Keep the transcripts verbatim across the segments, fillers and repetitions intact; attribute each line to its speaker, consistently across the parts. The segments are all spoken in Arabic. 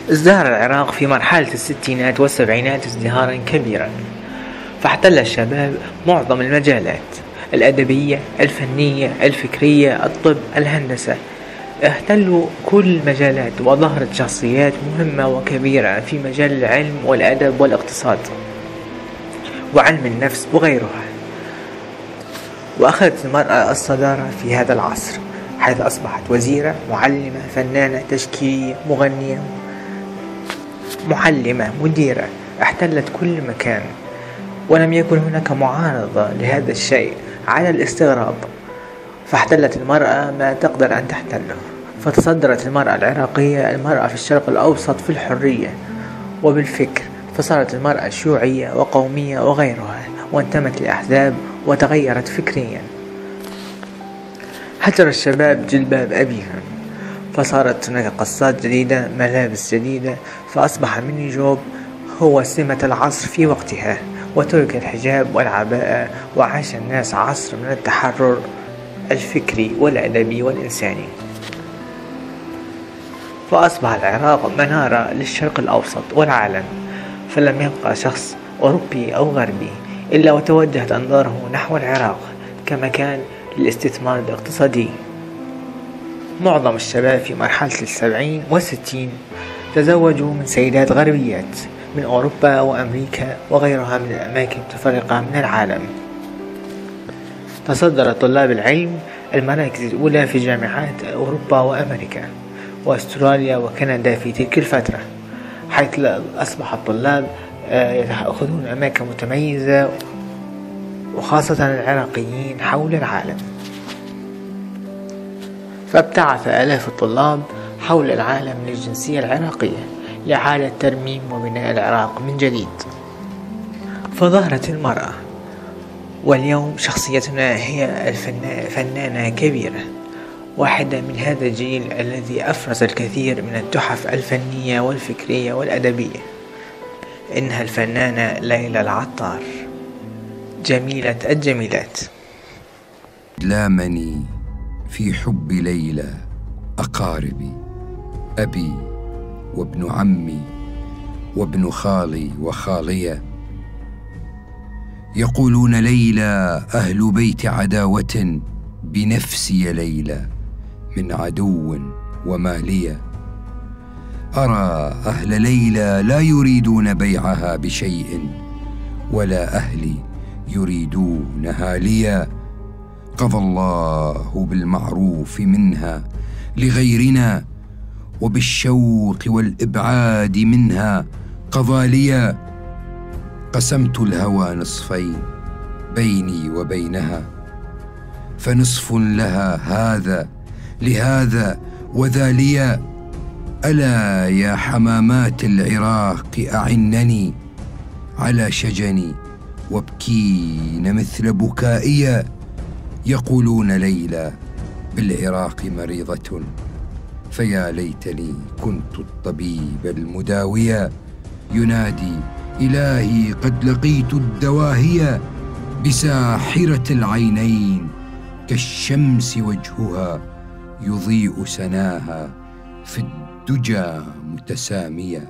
Speaker 1: ازدهر العراق في مرحلة الستينات والسبعينات ازدهارا كبيرا، فاحتل الشباب معظم المجالات الأدبية، الفنية، الفكرية، الطب، الهندسة. احتلوا كل المجالات، وظهرت شخصيات مهمة وكبيرة في مجال العلم والأدب والاقتصاد وعلم النفس وغيرها. وأخذت المرأة الصدارة في هذا العصر، حيث أصبحت وزيرة، معلمة، فنانة تشكيلية، مغنية، معلمة، مديرة. احتلت كل مكان، ولم يكن هناك معارضة لهذا الشيء على الاستغراب، فاحتلت المرأة ما تقدر أن تحتله. فتصدرت المرأة العراقية المرأة في الشرق الأوسط في الحرية وبالفكر، فصارت المرأة شيوعية وقومية وغيرها، وانتمت لأحزاب وتغيرت فكريا. هجر الشباب جلباب أبيهم، فصارت هناك قصات جديدة، ملابس جديدة، فأصبح ميني جوب هو سمة العصر في وقتها، وترك الحجاب والعباءة، وعاش الناس عصر من التحرر الفكري والأدبي والإنساني. فأصبح العراق منارة للشرق الأوسط والعالم، فلم يبقى شخص أوروبي أو غربي إلا وتوجهت أنظاره نحو العراق كمكان للاستثمار الاقتصادي. معظم الشباب في مرحلة السبعين والستين تزوجوا من سيدات غربيات من أوروبا وأمريكا وغيرها من الأماكن المتفرقة من العالم. تصدر طلاب العلم المراكز الأولى في جامعات أوروبا وأمريكا وأستراليا وكندا في تلك الفترة، حيث أصبح الطلاب يأخذون أماكن متميزة، وخاصة العراقيين حول العالم. فابتعث آلاف الطلاب حول العالم للجنسية العراقية لإعادة ترميم وبناء العراق من جديد. فظهرت المرأة، واليوم شخصيتنا هي الفنانة كبيرة، واحدة من هذا الجيل الذي أفرز الكثير من التحف الفنية والفكرية والأدبية. إنها الفنانة ليلى العطار، جميلة الجميلات.
Speaker 2: لامني في حب ليلى أقاربي، أبي وابن عمي وابن خالي وخالية، يقولون ليلى أهل بيت عداوة، بنفسي ليلى من عدو ومالية. أرى أهل ليلى لا يريدون بيعها بشيء، ولا أهلي يريدونها ليا. قضى الله بالمعروف منها لغيرنا، وبالشوق والإبعاد منها قضى ليا. قسمت الهوى نصفين بيني وبينها، فنصف لها هذا لهذا وذا ليا. ألا يا حمامات العراق أعنني على شجني، وابكين مثل بكائي. يقولون ليلى بالعراق مريضة، فيا ليتني كنت الطبيب المداويا. ينادي إلهي قد لقيت الدواهية، بساحرة العينين كالشمس وجهها، يضيء سناها في الدجى متسامية.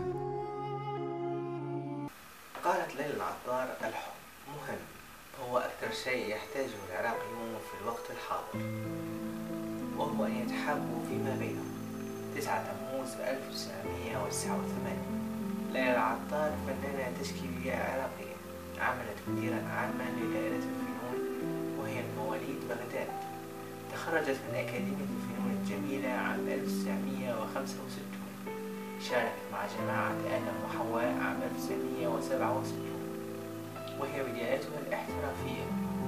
Speaker 1: قالت ليلى العطار: الحب مهم، هو أكثر شيء يحتاجه العراقيون في الوقت الحاضر، وهو أن يتحابوا فيما بينهم. تسعة تموز ألف وتسعمائة وتسعة وثمانين. ليلى العطار فنانة تشكيلية عراقية، عملت مديرا عاما لدائرة الفنون وهي من مواليد بغداد. تخرجت من أكاديمية الفنون الجميلة عام ألف وتسعمائة وخمسة وستين. شاركت مع جماعة آدم وحواء عام ألف وتسعمائة وسبعة وستين، وهي بدايتها الاحترافية.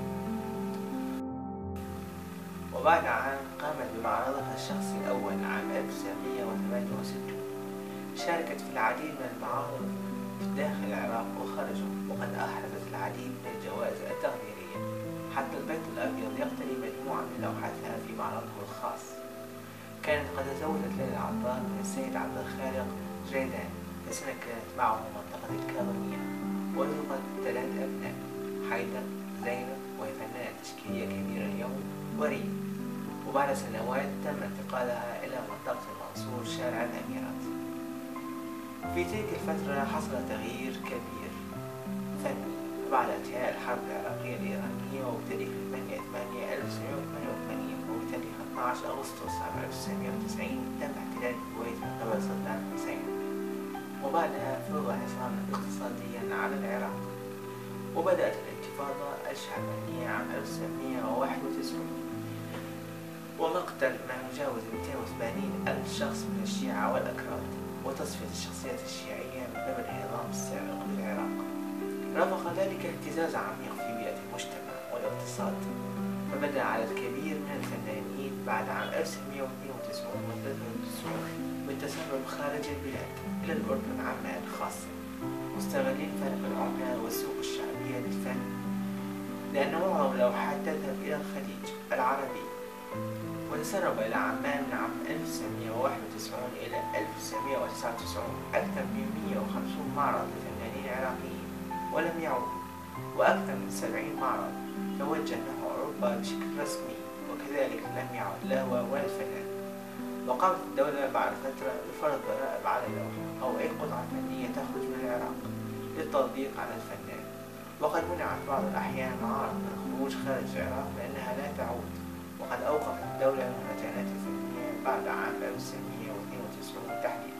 Speaker 1: وبعد عام قامت بمعرضها الشخصي الأول عام ألف وتسعمائة وثمانية وستين. شاركت في العديد من المعارض في داخل العراق وخارجه، وقد أحرزت العديد من الجوائز التقديرية، حتى البيت الأبيض يقتني مجموعة من لوحاتها في معرضه الخاص. كانت قد تزوجت ليلى العطار من السيد عبد الخالق جيدان، فسكنت معه منطقة الكاظمية، ورزقت ثلاث أبناء: حيدر، زينب، وهي فنانة تشكيلية كبيرة اليوم، وريم. وبعد سنوات تم انتقالها إلى منطقة المنصور شارع الأميرات. في تلك الفترة حصل تغيير كبير فني بعد انتهاء الحرب العراقية الإيرانية، وبتاريخ ثمانية ثمانية ألف وتسعمائة وثمانية وثمانين وبتاريخ اثني عشر أغسطس عام ألف وتسعمائة وتسعين تم احتلال الكويت من قبل صدام حسين، وبعدها فرض حصارا اقتصاديا على العراق. وبدأت الانتفاضة الشعبانية عام ألف وتسعمائة وواحد وتسعين، ومقتل ما يجاوز مئتين وثمانين ألف شخص من الشيعة والأكراد، وتصفية الشخصيات الشيعية من قبل النظام السابق للعراق. رافق ذلك اهتزاز عميق في بيئة المجتمع والاقتصاد، فبدأ عدد كبير من الفنانين بعد عام ألف وتسعمائة واثنين وتسعين وثلاثة وتسعين بالتسرب خارج البلاد إلى الأردن عمان خاصة، مستغلين فرق العملة والسوق الشعبية للفن، لأن معظم الأوحاد تذهب إلى الخليج العربي. وتسرب إلى عمان من عام ألف وتسعمائة وواحد وتسعين إلى ألف وتسعمائة وتسعة وتسعين أكثر من مئة وخمسين معرض لفنانين عراقيين ولم يعودوا، وأكثر من سبعين معرض توجه نحو أوروبا بشكل رسمي وكذلك لم يعد لا هو ولا الفنان. وقامت الدولة بعد فترة بفرض ضرائب على اللوحة أو أي قطعة فنية تخرج من العراق للتضييق على الفنان، وقد منعت بعض الأحيان معارض من الخروج خارج العراق لأنها لا تعود. وقد أوقفت الدولة المهرجانات الفنية بعد عام ألف وتسعمائة واثنين وتسعين تحديدا.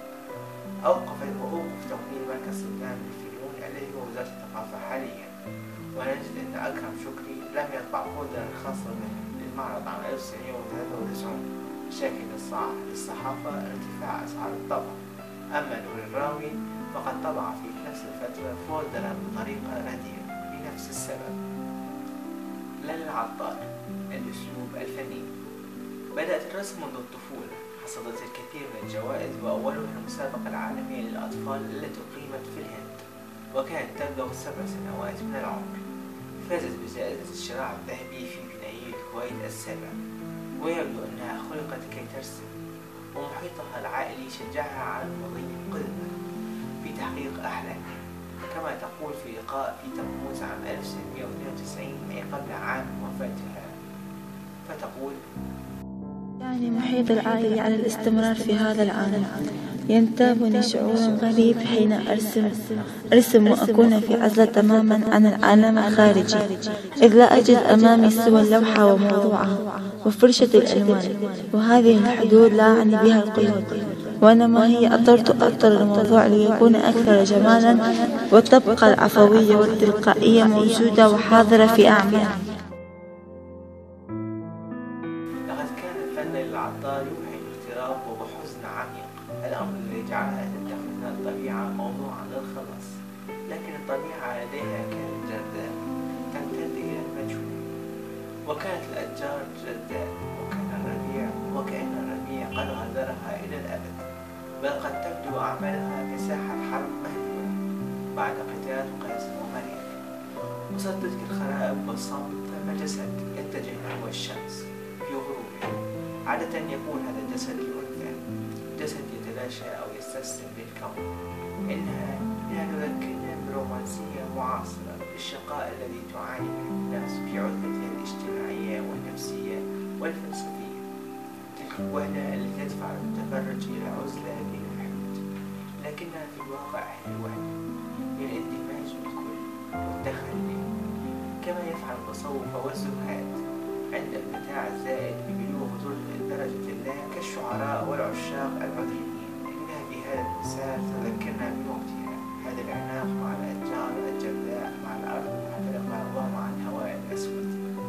Speaker 1: أوقفت وأوقف تمويل مركز صدام للفنون الذي هو وزارة الثقافة حاليا. ونجد أن أكرم شكري لم يطبع فولدرا خاصة للمعرض عام ألف وتسعمائة وثلاثة وتسعين شاكل للصحافة ارتفاع أسعار الطبع. أما نور الراوي فقد طبع في نفس الفترة فولدرا بطريقة رديئة بنفس السبب. ليلى العطار، الأسلوب الفني. بدأت الرسم منذ الطفولة، حصدت الكثير من الجوائز وأولها المسابقة العالمية للأطفال التي أقيمت في الهند، وكانت تبلغ سبع سنوات من العمر. فازت بجائزة الشراع الذهبي في بنايي الكويت السابع، ويبدو أنها خلقت كي ترسم، ومحيطها العائلي شجعها على المضي قدما في تحقيق أحلامها، كما تقول في لقاء في تموز عام ألف وتسعمائة واثنين وتسعين أي قبل عام من وفاتها، فتقول:
Speaker 3: يعني محيط العائلي على الاستمرار في هذا العالم. ينتابني شعور غريب حين أرسم أرسم وأكون في عزلة تماما عن العالم الخارجي، إذ لا أجد أمامي سوى اللوحة وموضوعها وفرشة الألوان، وهذه الحدود لا أعني بها القيود، وإنما هي أطرت أطر الموضوع ليكون أكثر جمالا، وتبقى العفوية والتلقائية موجودة وحاضرة في أعمالي.
Speaker 1: لقد كان الفن ليلى العطار يوحي باغتراب وبحزن عميق، الأمر الذي جعلها تتخذ من الطبيعة موضوعا للخلاص. لكن الطبيعة لديها كانت جرداء تمتد إلى المجهول، وكانت الأشجار جرداء، وكان الربيع وكأن الربيع قد غادرها إلى الأبد، بل قد تبدو أعمالها كساحة حرب مهزومة بعد قتال قيس ومريم. وسط تلك الخرائب والصمت ثم جسد يتجه نحو الشمس في غروبها. عادة يكون هذا الجسد الأنثى، جسد يتلاشى أو يستسلم للكون. إنها إنها تذكرنا برومانسية معاصرة بالشقاء الذي تعاني منه الناس في عزلتها الاجتماعية والنفسية والفلسفية، تلك الوهلة التي تدفع المتفرج إلى عزلة بين الحدود، لكنها في الواقع هي الوهلة للاندماج بالكل والتخلي، كما يفعل التصوف والزهاد عند المتاع الزائد ببلوغ درجة الله كالشعراء والعشاق العذريين. إنها في هذا المثال تذكرنا بموتها، هذا العناق مع الأشجار الجرداء مع الأرض المحترقة ومع الهواء الأسود.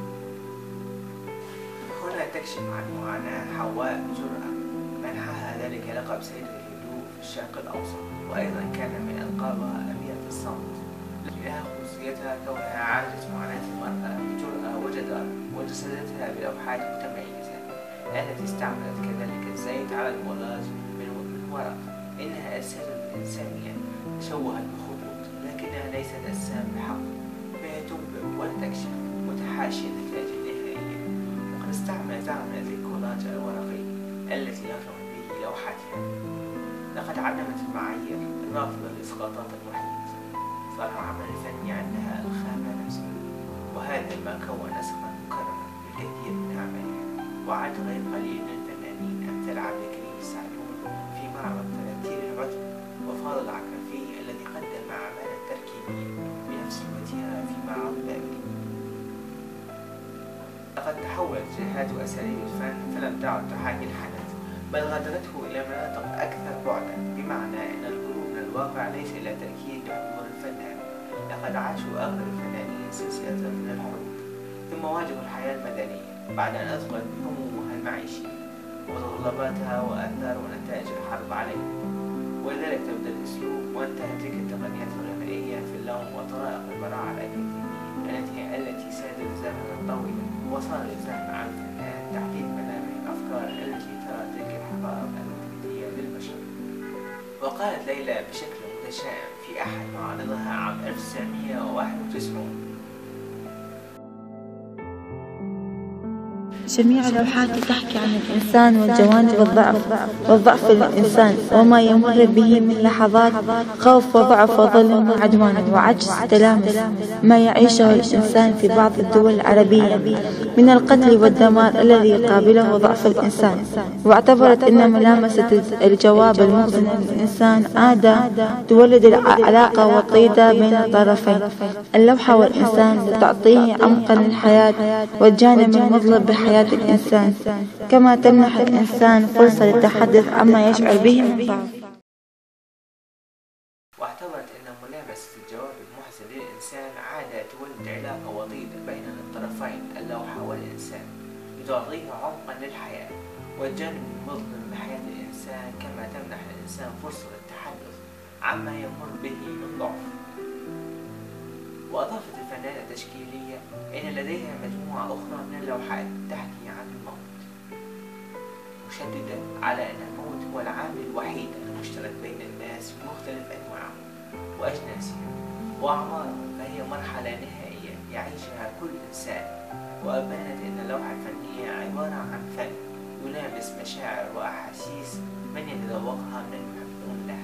Speaker 1: هنا تكشف عن معاناة حواء بجرأة، منحها ذلك لقب سيدة الهدوء في الشرق الأوسط، وأيضا كان من ألقابها أميرة الصمت، لها خصوصيتها كونها عالجت معاناة المرأة بجرأة وجدارة، وجسدتها بلوحات متميزة التي استعملت كذلك الزيت على الكولاج من ورق. إنها أجساد إنسانية تشوهت بخطوط، لكنها ليست أجسام بحق، فهي تنبئ وتكشف وتحاشي النتائج النهائية. وقد استعملت عملت الكولاج الورقي التي يخرج به لوحتها. لقد علمت المعايير الرافضة لإسقاطات الوحيد، صار العمل الفني عندها الخامة نفسها، وهذا ما كون نسخا مكررا بالكثير من أعمالها. وعاد غير قليل من الفنانين أمثال عبد الكريم السعدون في معرض ثلاثين العتب فاضل عكافي الذي قدم أعمالا تركيبية بنفس وتيرة في معرض بابل. لقد تحولت جهات وأساليب الفن فلم تعد تحاكي الحدث، بل غادرته إلى مناطق أكثر بعدا، بمعنى أن الهروب من الواقع ليس إلا تأكيد بحضور الفنان. لقد عاشوا أغلب الفنانين سلسلة من الحروب، ثم واجهوا الحياة المدنية بعد أن أثقلت همومها المعيشية ومتطلباتها وآثار ونتائج الحرب عليها. ولذلك تبدأ الأسلوب وانتهت تلك التقنيات الغنائية في اللون وطرائق البراعة الأكاديمية التي التي سادت زمنا طويلا، وصار يلزم على الفنان تحديد ملامح الأفكار التي ترى تلك الحقائق الوجودية للبشر. وقالت ليلى بشكل متشائم في أحد معارضها عام ألف وتسعمائة وواحد وتسعين:
Speaker 3: جميع لوحاتي تحكي عن الإنسان والجوانب الضعف والضعف الإنسان وما يمر به من لحظات خوف وضعف وظلم وعدوان وعجز تلامس ما يعيشه الإنسان في بعض الدول العربية من القتل والدمار الذي يقابله ضعف الإنسان. واعتبرت أن ملامسة الجواب المحزن للإنسان عادة تولد العلاقة والطيدة بين الطرفين. اللوحة والإنسان لتعطيه عمقا للحياة والجانب المظلم بحياة الإنسان، كما تمنح الإنسان فرصة للتحدث عما يشعر به من ضعف.
Speaker 1: واعتبرت أن ملامسة الجواب المحزن للإنسان عادة تولد علاقة وطيدة بين الطرفين، اللوحة والإنسان، لتعطيه عمقا للحياة والجانب المظلم بحياة الإنسان، كما تمنح الإنسان فرصة للتحدث عما يمر به من ضعف. وأضافت الفنانة التشكيلية أن لديها مجموعة أخرى من اللوحات تحكي عن الموت، مشددة على أن الموت هو العامل الوحيد المشترك بين الناس في مختلف أنواعهم وأجناسهم وأعمارهم، فهي مرحلة نهائية يعيشها كل إنسان. وأبانت أن اللوحة الفنية عبارة عن فن يلامس مشاعر وأحاسيس من يتذوقها من المحبون له.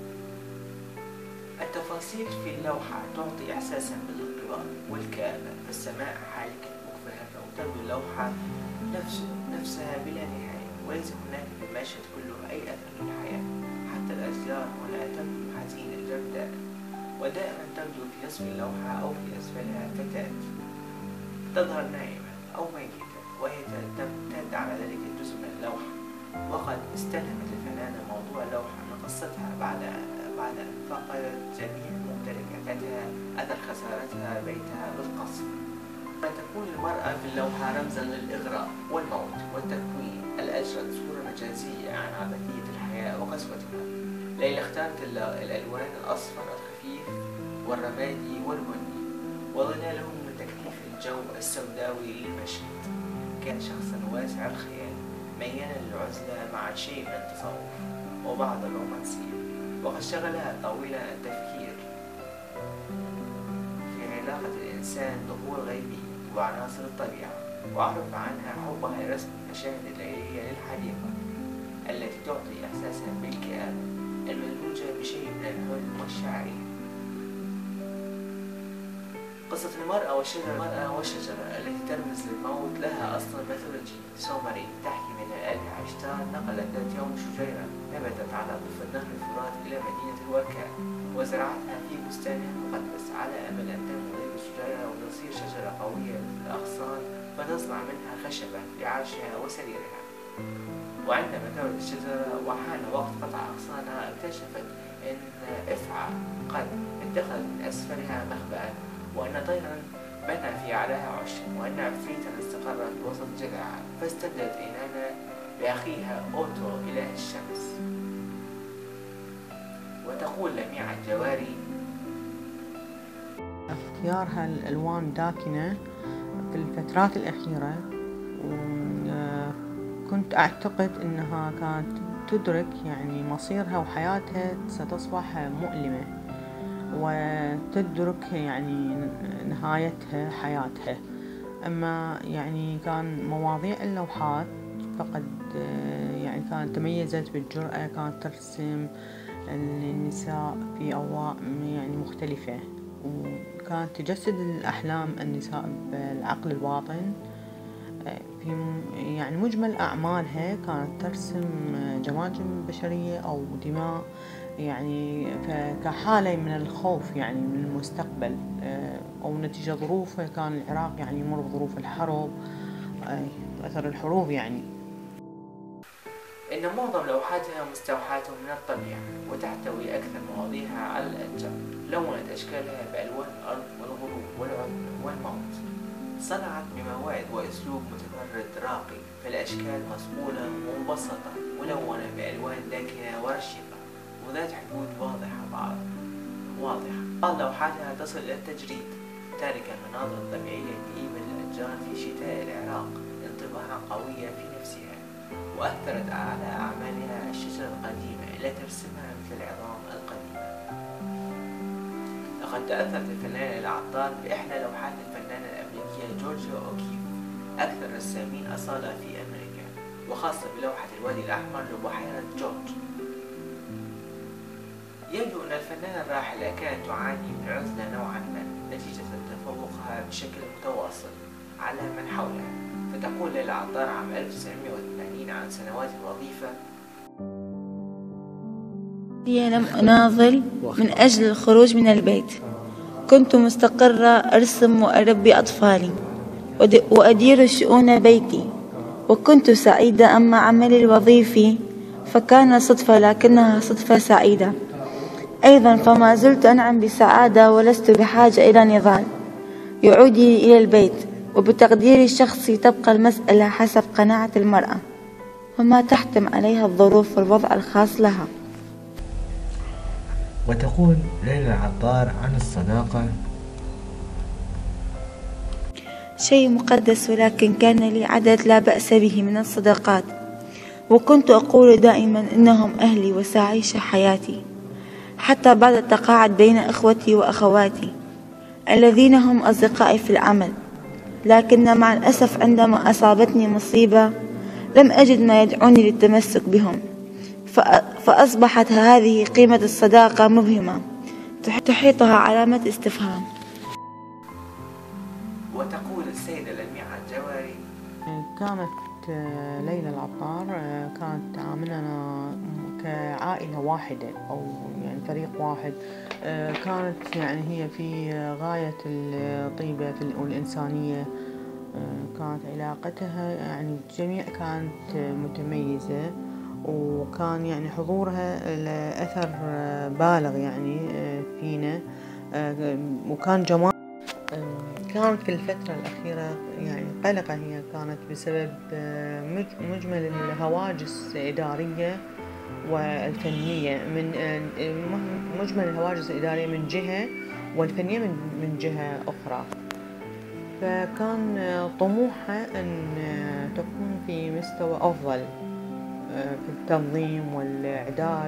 Speaker 1: التفاصيل في اللوحة تعطي إحساسا بالاضطراب والكآبة، فالسماء حالكة مكفهمة، وتبدو اللوحة نفسه نفسها بلا نهاية، وليس هناك في المشهد كله أي أثر للحياة. حتى الأشجار هنا تبدو حزينة جرداء، ودائما تبدو في نصف اللوحة أو في أسفلها فتاة تظهر نائمة أو ميتة، وهي تمتد على ذلك الجزء من اللوحة. وقد استلهمت الفنانة موضوع اللوحة من قصتها بعد بعد أن فقدت جميع ممتلكاتها أثر خسارتها بيتها بالقصف. فتكون المرأة في اللوحة رمزا للإغراء والموت والتكوين الأجرد صورة مجازية عن عبثية الحياة وقسوتها. ليلى اختارت الألوان الأصفر الخفيف والرمادي والبني وظلاله من تكثيف الجو السوداوي للمشهد. كان شخصا واسع الخيال ميالا للعزلة مع شيء من التصوف وبعض الرومانسية، وقد شغلها طويلا التفكير في علاقة الإنسان بقوى الغيبية وعناصر الطبيعة، وعرف عنها حبها لرسم المشاهد الليلية للحديقة التي تعطي إحساسا بالكآبة المدموجة بشيء من الحزن والشعرية. قصة المرأة والشجرة المرأة والشجرة التي ترمز للموت لها أصل ميثولوجي سومري تحكي من الآلهة عشتار نقلت ذات يوم شجيرة نبتت على ضفة نهر الفرات إلى مدينة الوركان وزرعتها في بستانها المقدس على أمل أن تنمو ذلك الشجرة وتصير شجرة قوية الأغصان فتصنع منها خشبا لعاشها وسريرها. وعندما كبرت الشجرة وحان وقت قطع أغصانها اكتشفت أن إفعى قد اتخذت من أسفلها مخبأ، وأن طيرا بنى في أعلاها عشا، وأن عفريتا استقر في وسط جذعها، فاستبدلت إنانا بأخيها أوتو إله الشمس. وتقول لميع الجواري:
Speaker 4: اختيارها الألوان داكنة في الفترات الأخيرة، وكنت أعتقد أنها كانت تدرك يعني مصيرها وحياتها ستصبح مؤلمة، وتدرك يعني نهايتها حياتها. أما يعني كان مواضيع اللوحات فقد يعني كانت تميزت بالجرأة، كانت ترسم النساء في أضواء يعني مختلفة، وكانت تجسد الأحلام النساء بالعقل الباطن. في يعني مجمل أعمالها كانت ترسم جماجم بشرية أو دماء يعني كحالة من الخوف يعني من المستقبل أو نتيجة ظروفه. كان العراق يعني يمر بظروف الحرب، أثر الحروب يعني.
Speaker 1: إن معظم لوحاتها مستوحاة من الطبيعة، وتحتوي أكثر مواضيعها على الأشجار. لونت أشكالها بألوان الأرض والغروب والعمر والموت. صنعت بمواد وأسلوب متفرد راقي، فالأشكال مصقولة ومبسطة، ملونة بألوان داكنة ورشيقة وذات حدود واضحة بعض واضحة. بعض لوحاتها تصل إلى التجريد، تاركة المناظر الطبيعية الدئيمة للأشجار في شتاء العراق انطباعا قويا في نفسها، وأثرت على أعمالها الشجرة القديمة التي ترسمها مثل العظام القديمة. لقد تأثرت الفنانة العطار بإحدى لوحات الفنانة الأمريكية جورجيا أوكيف، أكثر الرسامين أصالة في أمريكا، وخاصة بلوحة الوادي الأحمر لبحيرة جورج. يبدو أن الفنانة الراحلة كانت تعاني من عزلة نوعا ما نتيجة تفوقها بشكل متواصل على من حولها، فتقول ليلى عطار عام ألف وتسعمائة وثمانين عن سنوات الوظيفة:
Speaker 3: لم أناضل من أجل الخروج من البيت. كنت مستقرة أرسم وأربي أطفالي وأدير شؤون بيتي، وكنت سعيدة. أما عملي الوظيفي فكان صدفة، لكنها صدفة سعيدة أيضا، فما زلت أنعم بسعادة ولست بحاجة إلى نضال يعودني إلى البيت. وبتقديري الشخصي تبقى المسألة حسب قناعة المرأة وما تحتم عليها الظروف والوضع الخاص لها.
Speaker 1: وتقول ليلى عطار عن الصداقة:
Speaker 3: شيء مقدس، ولكن كان لي عدد لا بأس به من الصداقات، وكنت أقول دائما إنهم أهلي وسأعيش حياتي، حتى بعد التقاعد بين إخوتي وأخواتي الذين هم أصدقائي في العمل. لكن مع الأسف عندما أصابتني مصيبة لم أجد ما يدعوني للتمسك بهم، فأصبحت هذه قيمة الصداقة مبهمة تحيطها علامة استفهام.
Speaker 1: وتقول السيدة لميعة الجواري:
Speaker 4: كانت ليلى العطار كانت تعاملنا كعائلة واحدة أو يعني فريق واحد. كانت يعني هي في غاية الطيبة والإنسانية. كانت علاقتها يعني الجميع كانت متميزة، وكان يعني حضورها له أثر بالغ يعني فينا، وكان جمال. كانت في الفترة الأخيرة يعني قلقة هي كانت بسبب مجمل الهواجس الإدارية والفنية، من مجمل الهواجس الإدارية من جهة والفنية من من جهة أخرى. فكان طموحها أن تكون في مستوى أفضل في التنظيم والإعداد،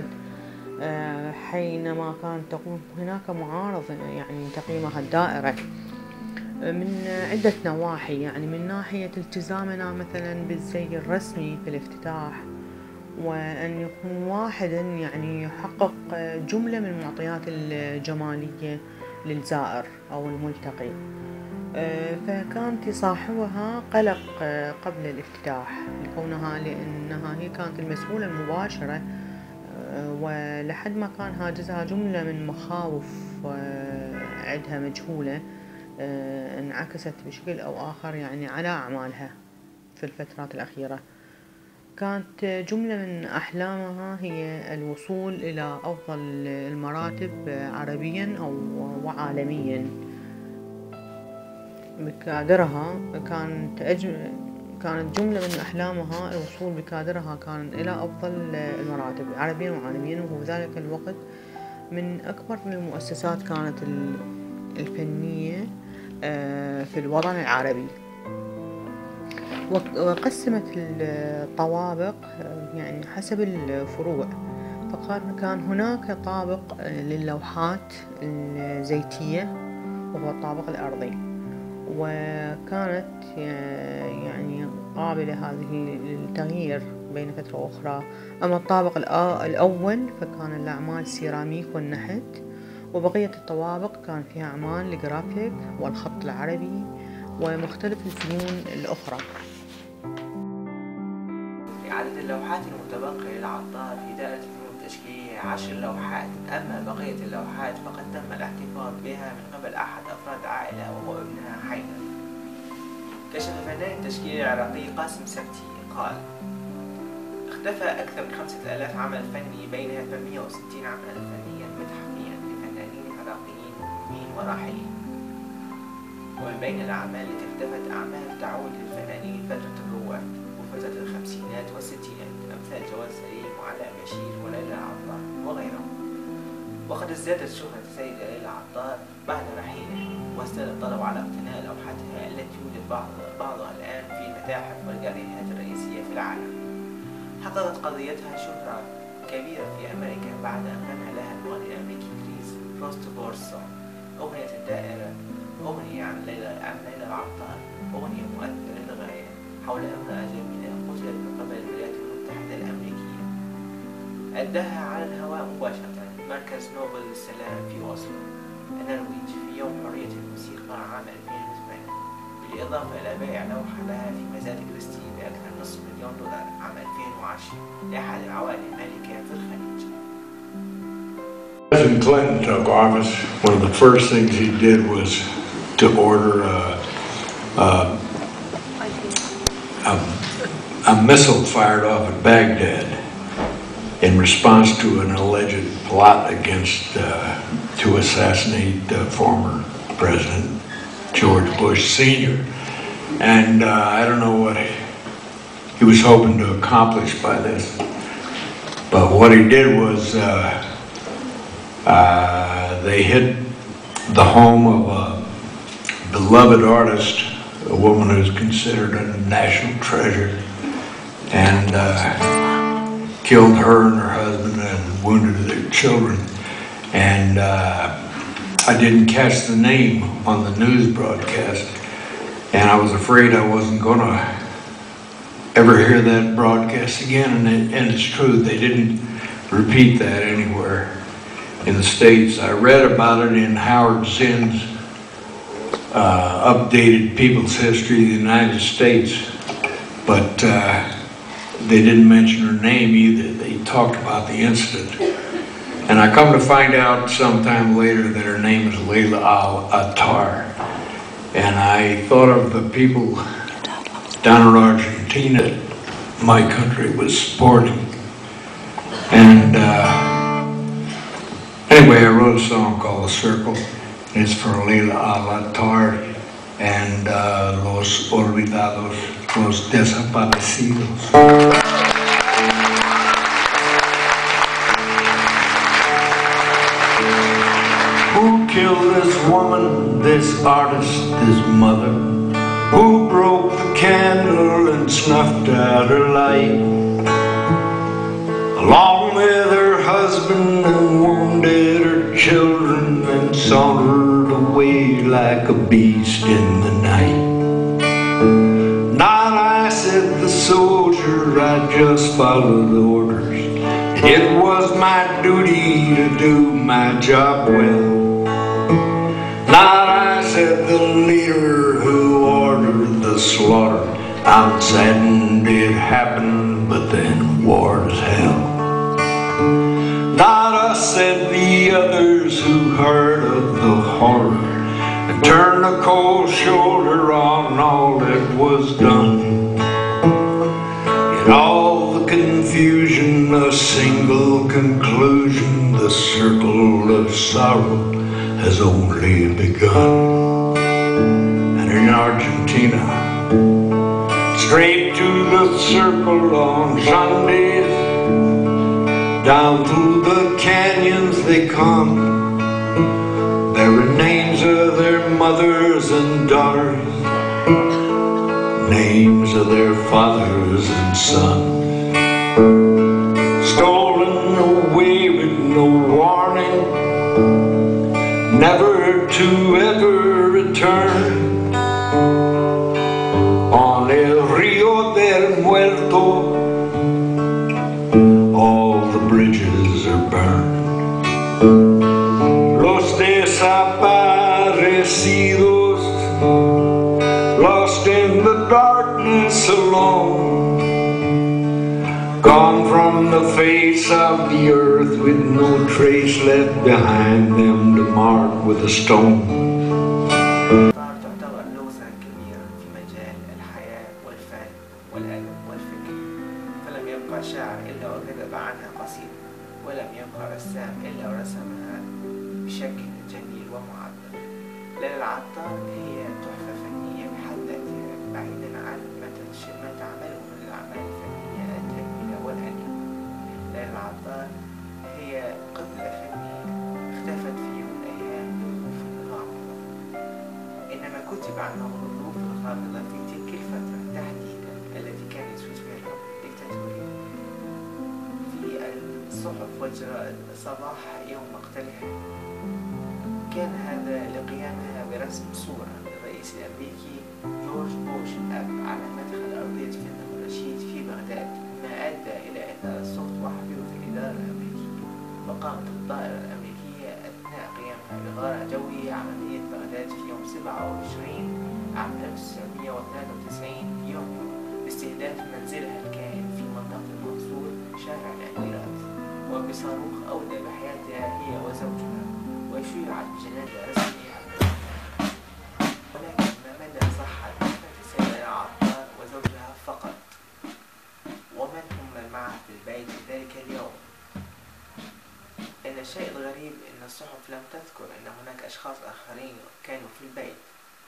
Speaker 4: حينما كانت تكون هناك معارضة يعني تقييمها الدائرة من عدة نواحي، يعني من ناحية التزامنا مثلا بالزي الرسمي في الافتتاح، وأن يكون واحدا يعني يحقق جملة من المعطيات الجمالية للزائر أو الملتقي. فكان تصاحبها قلق قبل الافتتاح لكونها لأنها هي كانت المسؤولة المباشرة، ولحد ما كان هاجزها جملة من مخاوف عندها مجهولة انعكست بشكل أو آخر يعني على أعمالها في الفترات الأخيرة. كانت جملة من أحلامها هي الوصول إلى أفضل المراتب عربيا أو وعالميا. بكادرها كانت أجمل كانت جملة من أحلامها الوصول بكادرها كان إلى أفضل المراتب عربيا وعالميا، وفي ذلك الوقت من أكبر المؤسسات كانت الفنية في الوطن العربي. وقسمت الطوابق يعني حسب الفروع، فكان هناك طابق للوحات الزيتية وهو الطابق الأرضي، وكانت يعني قابلة هذه للتغيير بين فترة وأخرى. أما الطابق الأول فكان الأعمال سيراميك والنحت، وبقية الطوابق كان فيها أعمال الجرافيك والخط العربي ومختلف الفنون الأخرى.
Speaker 1: عدد اللوحات المتبقية للعطار في دائرة الفنون تشكيل عشر لوحات، أما بقية اللوحات فقد تم الاحتفاظ بها من قبل أحد أفراد العائلة وهو ابنها حيدر. كشف فنان التشكيل العراقي قاسم سبتي قال: اختفى أكثر من خمسة آلاف عمل فني بينها ثمانمئة وستين عملا فنيا متحفيا لفنانين عراقيين مهمين وراحلين. ومن بين الأعمال التي اختفت أعمال تعود للفنانين فترة الرواد وفترة الخمسينات والستينات أمثال جواد سليم وعلاء بشير وليلى العطار وغيرهم. وقد ازدادت شهرة السيدة ليلى العطار بعد رحيله، وازداد الطلب على اقتناء لوحاتها التي يوجد بعض بعضها الآن في المتاحف والجاليريات الرئيسية في العالم. حققت قضيتها شهرة كبيرة في أمريكا بعد أن غنى لها المغني الأمريكي كريس روستبورسون أغنية الدائرة، أغنية عن ليلى عن ليلى العطار، أغنية مؤثرة للغاية حول امرأة جميلة قتلت من قبل الولايات المتحدة الأمريكية. أداها على الهواء مباشرة مركز نوبل للسلام في أوسلو النرويج في يوم حرية الموسيقى عام ألفين وثمانية، بالإضافة إلى بيع لوحة لها في مزاد كريستي بأكثر من نصف مليون دولار عام ألفين وعشرة لأحد العوائل المالكة في الخليج.
Speaker 5: President Clinton took office, one of the first things he did was to order a, a, a, a missile fired off at Baghdad in response to an alleged plot against, uh, to assassinate uh, former President George Bush Senior And uh, I don't know what he, he was hoping to accomplish by this, but what he did was uh, uh, they hit the home of a beloved artist, a woman who's considered a national treasure, and uh, killed her and her husband and wounded their children. And uh, I didn't catch the name on the news broadcast, and I was afraid I wasn't gonna ever hear that broadcast again, and, it, and it's true, they didn't repeat that anywhere in the States. I read about it in Howard Zinn's uh, updated People's History of the United States, but uh, they didn't mention her name either. They talked about the incident. And I come to find out sometime later that her name is Layla Al-Attar. And I thought of the people down in Argentina that my country was supporting. And uh, anyway, I wrote a song called The Circle. It's for Layla Al-Attar and uh, Los Olvidados, Los Desaparecidos. Who killed this woman, this artist, this mother? Who broke the candle and snuffed out her light? Along with her husband and wounded her children and sauntered away like a beast in the night. Not I, said the soldier, I just followed orders. It was my duty to do my job well. Not I, said the leader who ordered the slaughter. I'm saddened it happened, but then war is hell. Not us, said the others who heard of the horror and turned a cold shoulder on all that was done. In all the confusion, a single conclusion, the circle of sorrow has only begun. And in Argentina, straight to the circle on Sundays, down through the canyons they come, bearing names of their mothers and daughters, names of their fathers and sons, stolen away with no warning, never to ever return. On el Rio del Muerto, all the bridges are burned. Los desaparecidos, lost in the darkness alone, gone from on the face of the earth with no trace left behind them to mark with a stone.
Speaker 1: تعتبر لغزا كبيرا في مجال الحياة والفن والأدب والفكر، فلم يبقى شاعر إلا وكتب عنها قصيدة، ولم يبقى رسام إلا ورسمها بشكل جميل ومعبر. ليلى العطار هي تحفة فنية بحد ذاتها، بعيدا عن ما تعمله من الأعمال الفنية الجميلة والأنيقة. ليلى العطار هي قبلة فنية اختفت في يوم من الأيام بظروف غامضة، إنما كتب عنها الظروف الغامضة في تلك الفترة تحديدا التي كان يسود فيها الحكم الدكتاتوري. في الصحف والجرائد صباح يوم مقتلها كان هذا لقيامها برسم صورة للرئيس الأمريكي جورج بوش الأب على مدخل أرضية فندق رشيد في بغداد، ما أدى إلى إثارة صوت وحفيظ في الإدارة الأمريكية. وقامت الطائرة الأمريكية أثناء قيامها بغارة جوية على مدينة بغداد في يوم سبعة وعشرين عام ألف وتسعمائة وثلاثة وتسعين يونيو باستهداف منزلها الكائن في منطقة المنصور شارع الأميرات، وبصاروخ أودى بحياتها هي وزوجها، وشيعت جنازة رسمية. ولكن ما مدى صحة وفاة السيدة العطار وزوجها فقط؟ ومن هم معها في البيت ذلك اليوم؟ إن الشيء الغريب أن الصحف لم تذكر أن هناك أشخاص آخرين كانوا في البيت.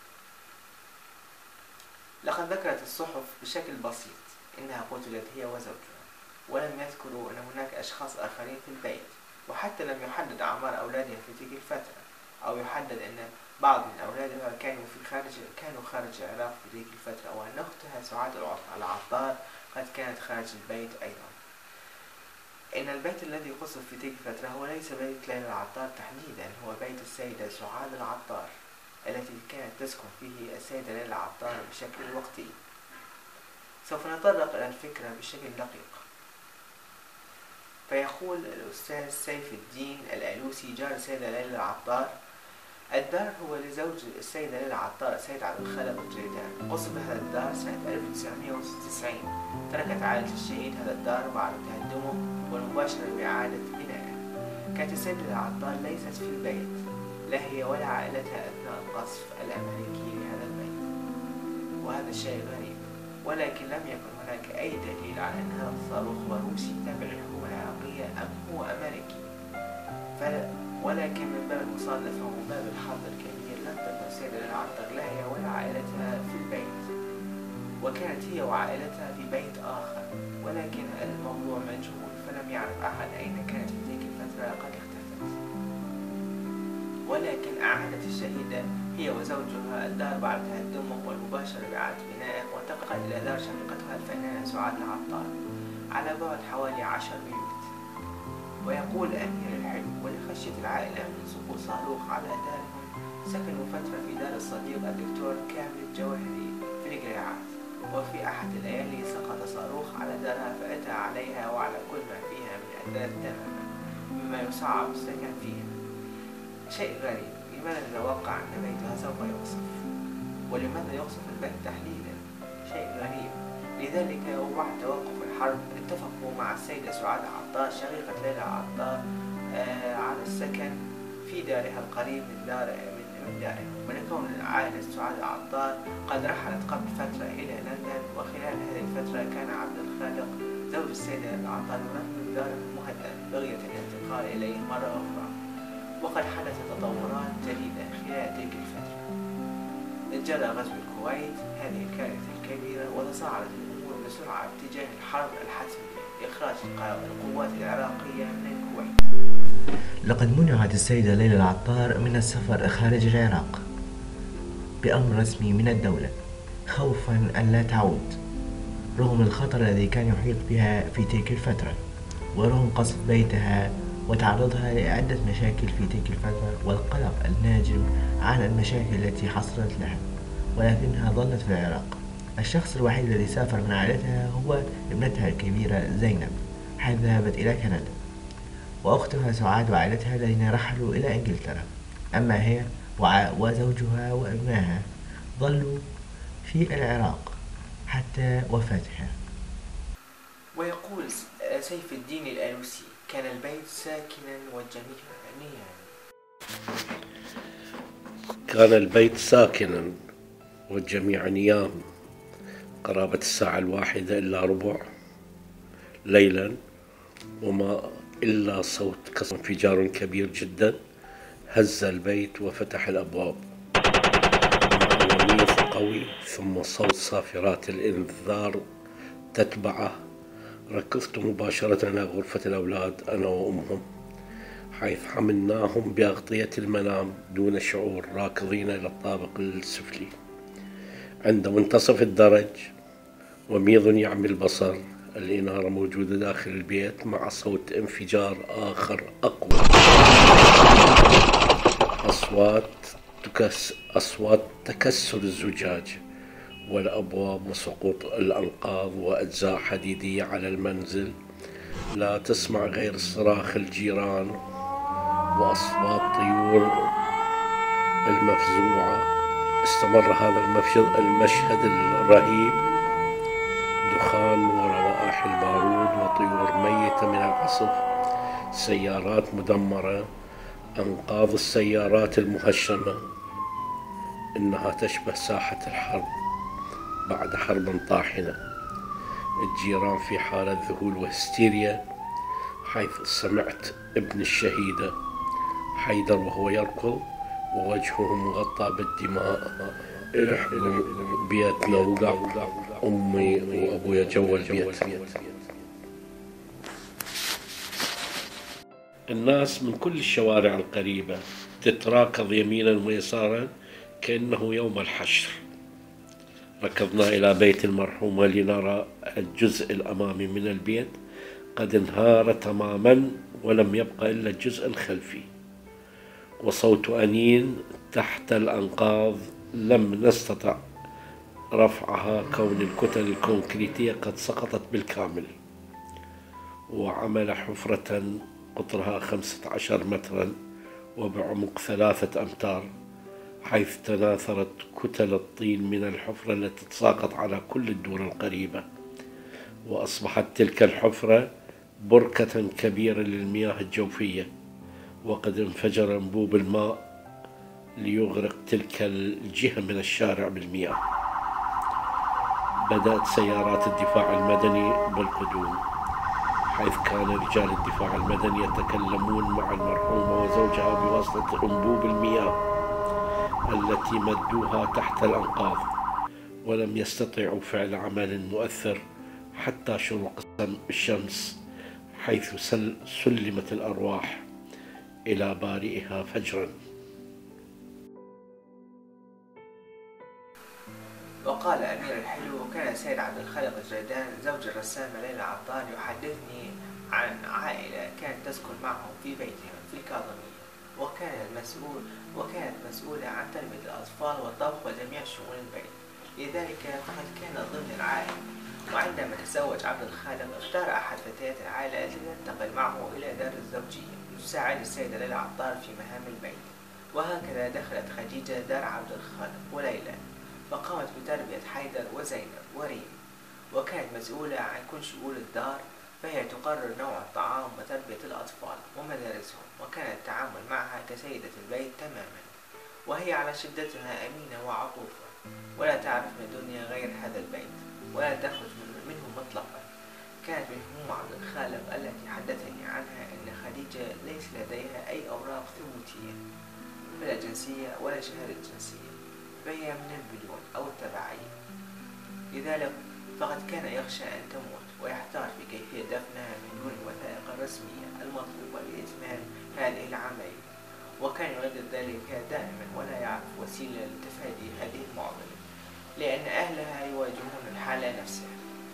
Speaker 1: لقد ذكرت الصحف بشكل بسيط إنها قتلت هي وزوجها، ولم يذكروا أن هناك أشخاص آخرين في البيت، وحتى لم يحدد أعمار أولادها في تلك الفترة، أو يحدد أن بعض من أولادها كانوا في خارج كانوا خارج العراق في تلك الفترة، وأن أختها سعاد العطار قد كانت خارج البيت أيضا. إن البيت الذي قصف في تلك الفترة هو ليس بيت ليلى العطار تحديدا، هو بيت السيدة سعاد العطار التي كانت تسكن فيه السيدة ليلى العطار بشكل وقتي. سوف نتطرق إلى الفكرة بشكل دقيق. فيقول الأستاذ سيف الدين الألوسي جار السيدة ليلى العطار: الدار هو لزوج السيدة ليلى العطار السيد عبد الخالق الجيدان. قصف هذا الدار سنة ألف وتسعمائة وتسعين. تركت عائلة الشهيد هذا الدار بعد تهدمه والمباشرة بإعادة بنائه. كانت السيدة العطار ليست في البيت، لا هي ولا عائلتها أثناء القصف الأمريكي لهذا البيت، وهذا الشيء غريب. ولكن لم يكن هناك أي دليل على أن هذا الصاروخ هو روسي تابع للحكومة العراقية أم هو أمريكي. ولكن من باب المصادفة ومن باب الحظ الكبير لم تكن السيدة ليلى العطار لا هي ولا عائلتها في البيت، وكانت هي وعائلتها في بيت آخر، ولكن الموضوع مجهول، فلم يعرف أحد أين كانت في تلك الفترة، قد اختفت. ولكن أعادت الشهيدة هي وزوجها الدار بعد تهدمه والمباشرة بإعادة بنائه، وانتقلت إلى دار شقيقتها الفنانة سعاد العطار على بعد حوالي عشر بيوت. ويقول أمير الحلم: ولخشية العائلة من سقوط صاروخ على دارهم سكنوا فترة في دار الصديق الدكتور كامل الجوهري في القريعات، وفي أحد الليالي سقط صاروخ على دارها فأتى عليها وعلى كل ما فيها من أثاث تماما، مما يصعب السكن فيها. شيء غريب، لماذا نتوقع أن بيتها سوف يقصف؟ ولماذا يقصف البيت تحديدا؟ شيء غريب. لذلك وبعد توقف الحرب اتفقوا مع السيدة سعاد العطار شقيقة ليلى العطار آه على السكن في دارها القريب من دار من دارها، ولكون عائلة سعاد العطار قد رحلت قبل فترة إلى لندن، وخلال هذه الفترة كان عبد الخالق زوج السيدة العطار يرمم داره المهدد بغية الانتقال إليه مرة أخرى. وقد حدثت تطورات جديدة خلال تلك الفترة. جرى غزو الكويت، هذه الكارثة الكبيرة، وتصاعدت الأمور بسرعة اتجاه الحرب الحتمية لإخراج القوات العراقية من الكويت.
Speaker 6: لقد منعت السيدة ليلى العطار من السفر خارج العراق بأمر رسمي من الدولة، خوفا أن لا تعود، رغم الخطر الذي كان يحيط بها في تلك الفترة، ورغم قصف بيتها وتعرضها لعدة مشاكل في تلك الفترة والقلق الناجم عن المشاكل التي حصلت لها، ولكنها ظلت في العراق. الشخص الوحيد الذي سافر من عائلتها هو ابنتها الكبيرة زينب، حيث ذهبت إلى كندا، وأختها سعاد وعائلتها الذين رحلوا إلى إنجلترا. أما هي وزوجها وابنها ظلوا في العراق حتى وفاتها.
Speaker 1: ويقول سيف الدين الآلوسي: كان البيت ساكنا والجميع نياما.
Speaker 7: كان البيت ساكنا والجميع نيام قرابة الساعة الواحدة إلا ربع ليلا، وما إلا صوت كسر انفجار كبير جدا هز البيت وفتح الأبواب، مع نميذ قوي ثم صوت صافرات الإنذار تتبعه. ركضت مباشرة إلى غرفة الأولاد أنا وأمهم، حيث حملناهم بأغطية المنام دون شعور راكضين إلى الطابق السفلي. عند منتصف الدرج وميض يعمي البصر، الإنارة موجودة داخل البيت مع صوت انفجار آخر أقوى. أصوات تكس أصوات تكسر الزجاج والأبواب وسقوط الأنقاض وأجزاء حديدية على المنزل. لا تسمع غير صراخ الجيران وأصوات طيور المفزوعة. استمر هذا المشهد الرهيب، دخان وروائح البارود وطيور ميتة من العصف، سيارات مدمرة، أنقاض السيارات المهشمة. إنها تشبه ساحة الحرب بعد حرب طاحنة. الجيران في حالة ذهول وهستيريا، حيث سمعت ابن الشهيدة حيدر وهو يركض ووجهه مغطى بالدماء: احنا بيتنا وقع أمي وأبويا جوا البيت. الناس من كل الشوارع القريبة تتراكض يمينا ويسارا كأنه يوم الحشر. ركضنا إلى بيت المرحومة لنرى الجزء الأمامي من البيت قد انهار تماما، ولم يبقى إلا الجزء الخلفي، وصوت أنين تحت الأنقاض لم نستطع رفعها كون الكتل الكونكريتية قد سقطت بالكامل. وعمل حفرة قطرها خمسة عشر مترا وبعمق ثلاثة أمتار، حيث تناثرت كتل الطين من الحفرة التي تساقط على كل الدور القريبة، وأصبحت تلك الحفرة بركة كبيرة للمياه الجوفية، وقد انفجر أنبوب الماء ليغرق تلك الجهة من الشارع بالمياه. بدأت سيارات الدفاع المدني بالقدوم، حيث كان رجال الدفاع المدني يتكلمون مع المرحومة وزوجها بواسطة أنبوب المياه التي مدوها تحت الأنقاض، ولم يستطيعوا فعل عمل مؤثر حتى شروق الشمس، حيث سلمت الأرواح إلى بارئها فجرا.
Speaker 1: وقال أمير الحلو: وكان السيد عبد الخالق الجيدان زوج الرسامة ليلى عطار يحدثني عن عائلة كانت تسكن معهم في بيتهم في الكاظمية، وكان المسؤول وكانت مسؤولة عن تربية الأطفال والطبخ وجميع شؤون البيت. لذلك فقد كان ضمن العائلة. وعندما تزوج عبد الخالق اختار أحد فتيات العائلة لتنتقل معه إلى دار الزوجية تساعد السيدة ليلى عطار في مهام البيت. وهكذا دخلت خديجة دار عبد الخالق وليلى، فقامت بتربية حيدر وزينب وريم، وكانت مسؤولة عن كل شؤون الدار، فهي تقرر نوع الطعام وتربية الأطفال ومدارسهم، وكان التعامل معها كسيدة البيت تماما، وهي على شدتها أمينة وعطوفة، ولا تعرف من الدنيا غير هذا البيت، ولا تخرج منه مطلقا. كانت من هموم عبد الخالق التي حدثني عنها أن خديجة ليس لديها أي أوراق ثبوتية، ولا جنسية ولا شهادة جنسية، فهي من البدون أو التبعية. لذلك فقد كان يخشى أن تموت ويحتار في كيفية دفنها من دون الوثائق الرسمية المطلوبة لإتمام هذه العملية، وكان يردد ذلك دائما ولا يعرف وسيلة لتفادي هذه المعضلة، لأن أهلها يواجهون الحالة نفسها.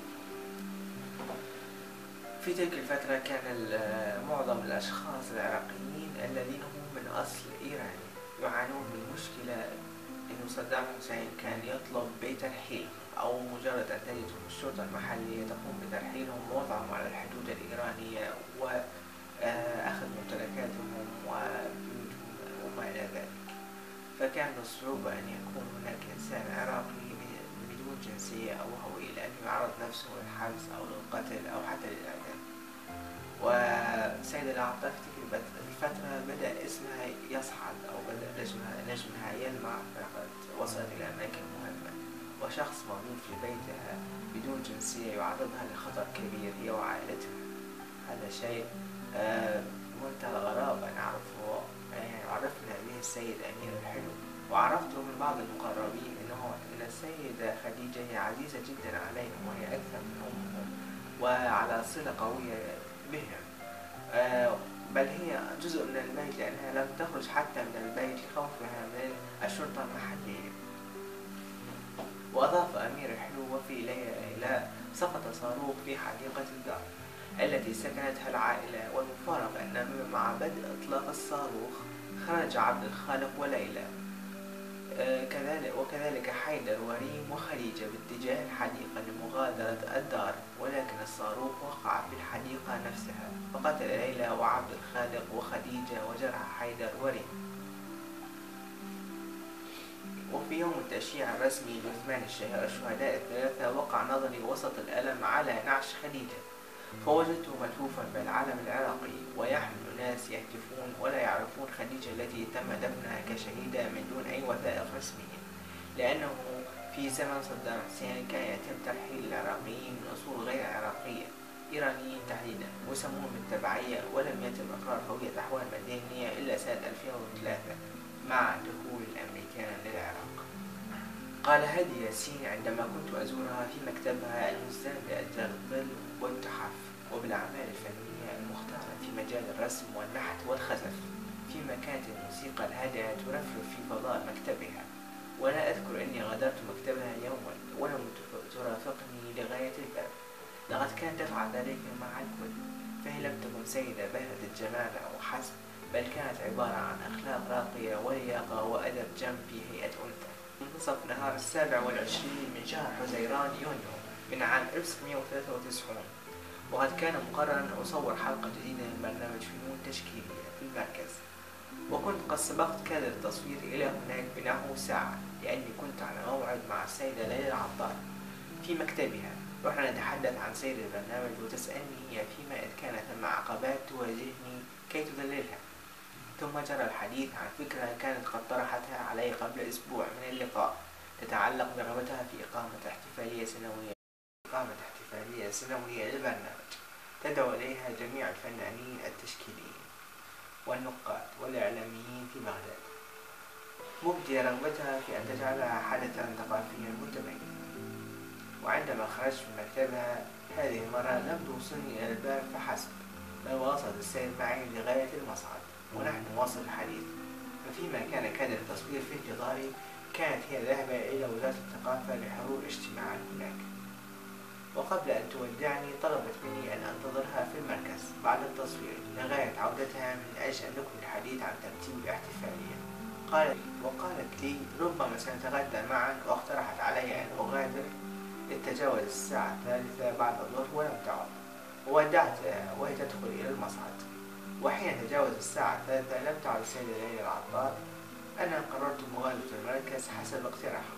Speaker 1: في تلك الفترة كان معظم الأشخاص العراقيين الذين هم من أصل إيراني يعانون من مشكلة إنه صدام حسين كان يطلب بترحيل أو مجرد أن تجدهم الشرطة المحلية تقوم بترحيلهم ووضعهم على الحدود الإيرانية وأخذ ممتلكاتهم وبيوتهم وما إلى ذلك. فكان من الصعوبة أن يكون هناك إنسان عراقي بدون جنسية أو هوية، لأنه يعرض نفسه للحبس أو للقتل أو حتى للإعدام. وسيد العطار في تلك الفترة بدأ اسمها يصعد أو بدأ نجمها, نجمها يلمع، فقد وصلت إلى أماكن مهمة. وشخص موجود في بيتها بدون جنسية يعرضها لخطر كبير هي وعائلتها. هذا شيء منتهى الغرابة نعرفه، يعني عرفنا به السيد أمير الحلو. وعرفته من بعض المقربين إنه إن السيدة خديجة هي عزيزة جدا عليهم وهي أكثر من أمهم وعلى صلة قوية بهم، بل هي جزء من البيت لأنها لم تخرج حتى من البيت لخوفها من الشرطة المحلية. وأضاف أمير الحلو وفي ليلة سقط صاروخ في حديقة الدار التي سكنتها العائلة، والمفارقة أن مع بدء إطلاق الصاروخ خرج عبد الخالق وليلى آه كذلك وكذلك حيدر وريم وخديجة باتجاه الحديقة لمغادرة الدار، ولكن الصاروخ وقع في الحديقة نفسها فقتل ليلى وعبد الخالق وخديجة وجرح حيدر وريم. وفي يوم التشييع الرسمي لثمان الشهداء الثلاثة وقع نظري وسط الألم على نعش خديجة، فوجدته ملفوفا بالعلم العراقي ويحمل ناس يهتفون ولا يعرفون خديجة التي تم دفنها كشهيدة من دون أي وثائق رسمية، لأنه في زمن صدام حسين كان يتم ترحيل العراقيين من أصول غير عراقية إيرانيين تحديدا ويسمون بالتبعية، ولم يتم إقرار هوية أحوال مدنية إلا سنة ألفين وثلاثة مع دخول الأمريكان للعراق. قال هادي ياسين عندما كنت أزورها في مكتبها المزدان بالظل والتحف وبالأعمال الفنية المختارة في مجال الرسم والنحت والخزف، فيما كانت الموسيقى الهادئة ترفرف في فضاء مكتبها. وأنا أذكر أني غادرت مكتبها يوما ولم ترافقني لغاية الباب، لقد كانت تفعل ذلك مع الكل، فهي لم تكن سيدة باهرة الجمال أو حسب، بل كانت عبارة عن أخلاق راقية ولياقة وأدب جم في هيئة أنثى. منتصف نهار السابع والعشرين من شهر حزيران يونيو من عام ألف وتسعمائة وثلاثة وتسعين، وقد كان مقررا أن أصور حلقة جديدة من برنامج فنون تشكيلية في المركز، وكنت قد سبقت كادر التصوير إلى هناك بنحو ساعة، لأني كنت على موعد مع السيدة ليلى العطار في مكتبها. رحنا نتحدث عن سير البرنامج وتسألني هي فيما إذ كان ثم عقبات تواجهني كي تذللها، ثم جرى الحديث عن فكرة كانت قد طرحتها علي قبل أسبوع من اللقاء تتعلق برغبتها في إقامة احتفالية سنوية إقامة احتفالية سنوية للبرنامج تدعو إليها جميع الفنانين التشكيليين والنقاد والإعلاميين في بغداد، مبدية رغبتها في أن تجعلها حدثا ثقافيا متميزا. وعندما خرجت من مكتبها هذه المرة لم توصلني إلى الباب فحسب، بل واصل السير معي لغاية المصعد ونحن نواصل الحديث. ففيما كان كادر التصوير في انتظاري كانت هي ذاهبة إلى وزارة الثقافة لحضور اجتماع هناك، وقبل أن تودعني طلبت مني أن أنتظرها في المركز بعد التصوير لغاية عودتها من أجل أن نكمل الحديث عن ترتيب الاحتفالية. قالت وقالت لي ربما سنتغدى معا، واقترحت علي أن أغادر لتجاوز الساعة الثالثة بعد الظهر ولم تعد، وودعتها وهي تدخل إلى المصعد. وحين تجاوز الساعة الثالثة لم تعد السيدة ليلى العطار. أنا قررت مغادرة المركز حسب اقتراحها.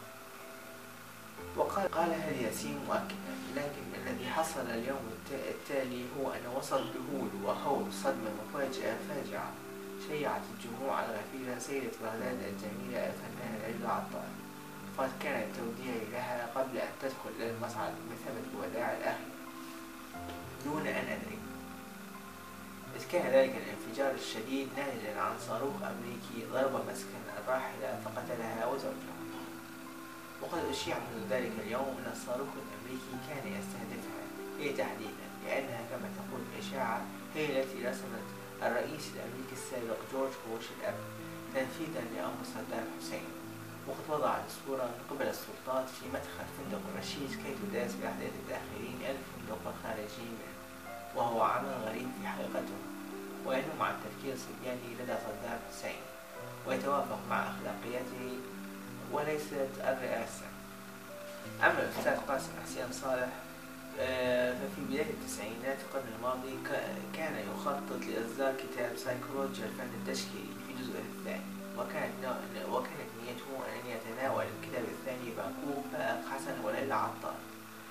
Speaker 1: وقال قال هل ياسين مؤكدا، لكن الذي حصل اليوم التالي هو أن وصل ذهول وهول صدمة مفاجئة فاجعة شيعت الجموع الغفيرة سيدة بغداد الجميلة الفنانة ليلى العطار، فقد كان التوديع لها قبل أن تدخل إلى المصعد بمثابة الوداع الأخير دون أن أدري، إذ كان ذلك الانفجار الشديد ناتجا عن صاروخ أمريكي ضرب مسكن الراحلة فقتلها وزوجها. وقد أشيع منذ ذلك اليوم أن الصاروخ الأمريكي كان يستهدفها هي تحديدا، لأنها كما تقول الإشاعة هي التي رسمت الرئيس الأمريكي السابق جورج بوش الأب تنفيذا لأمر صدام حسين، وقد وضعت الصورة من قبل السلطات في مدخل فندق رشيد كي تداس بأحداث الداخلين إلى الفندق الخارجي منه، وهو عمل غريب في حقيقته وينم عن تفكير صبياني لدى صدام حسين ويتوافق مع أخلاقياته وليست الرئاسة. أما الأستاذ قاسم حسين صالح ففي بداية التسعينات القرن الماضي كان يخطط لإصدار كتاب سيكولوجيا الفن التشكيلي في جزءه الثاني، وكانت وكانت نيته أن يتناول الكتاب الثاني بعقوب فائق حسن وليلى عطار،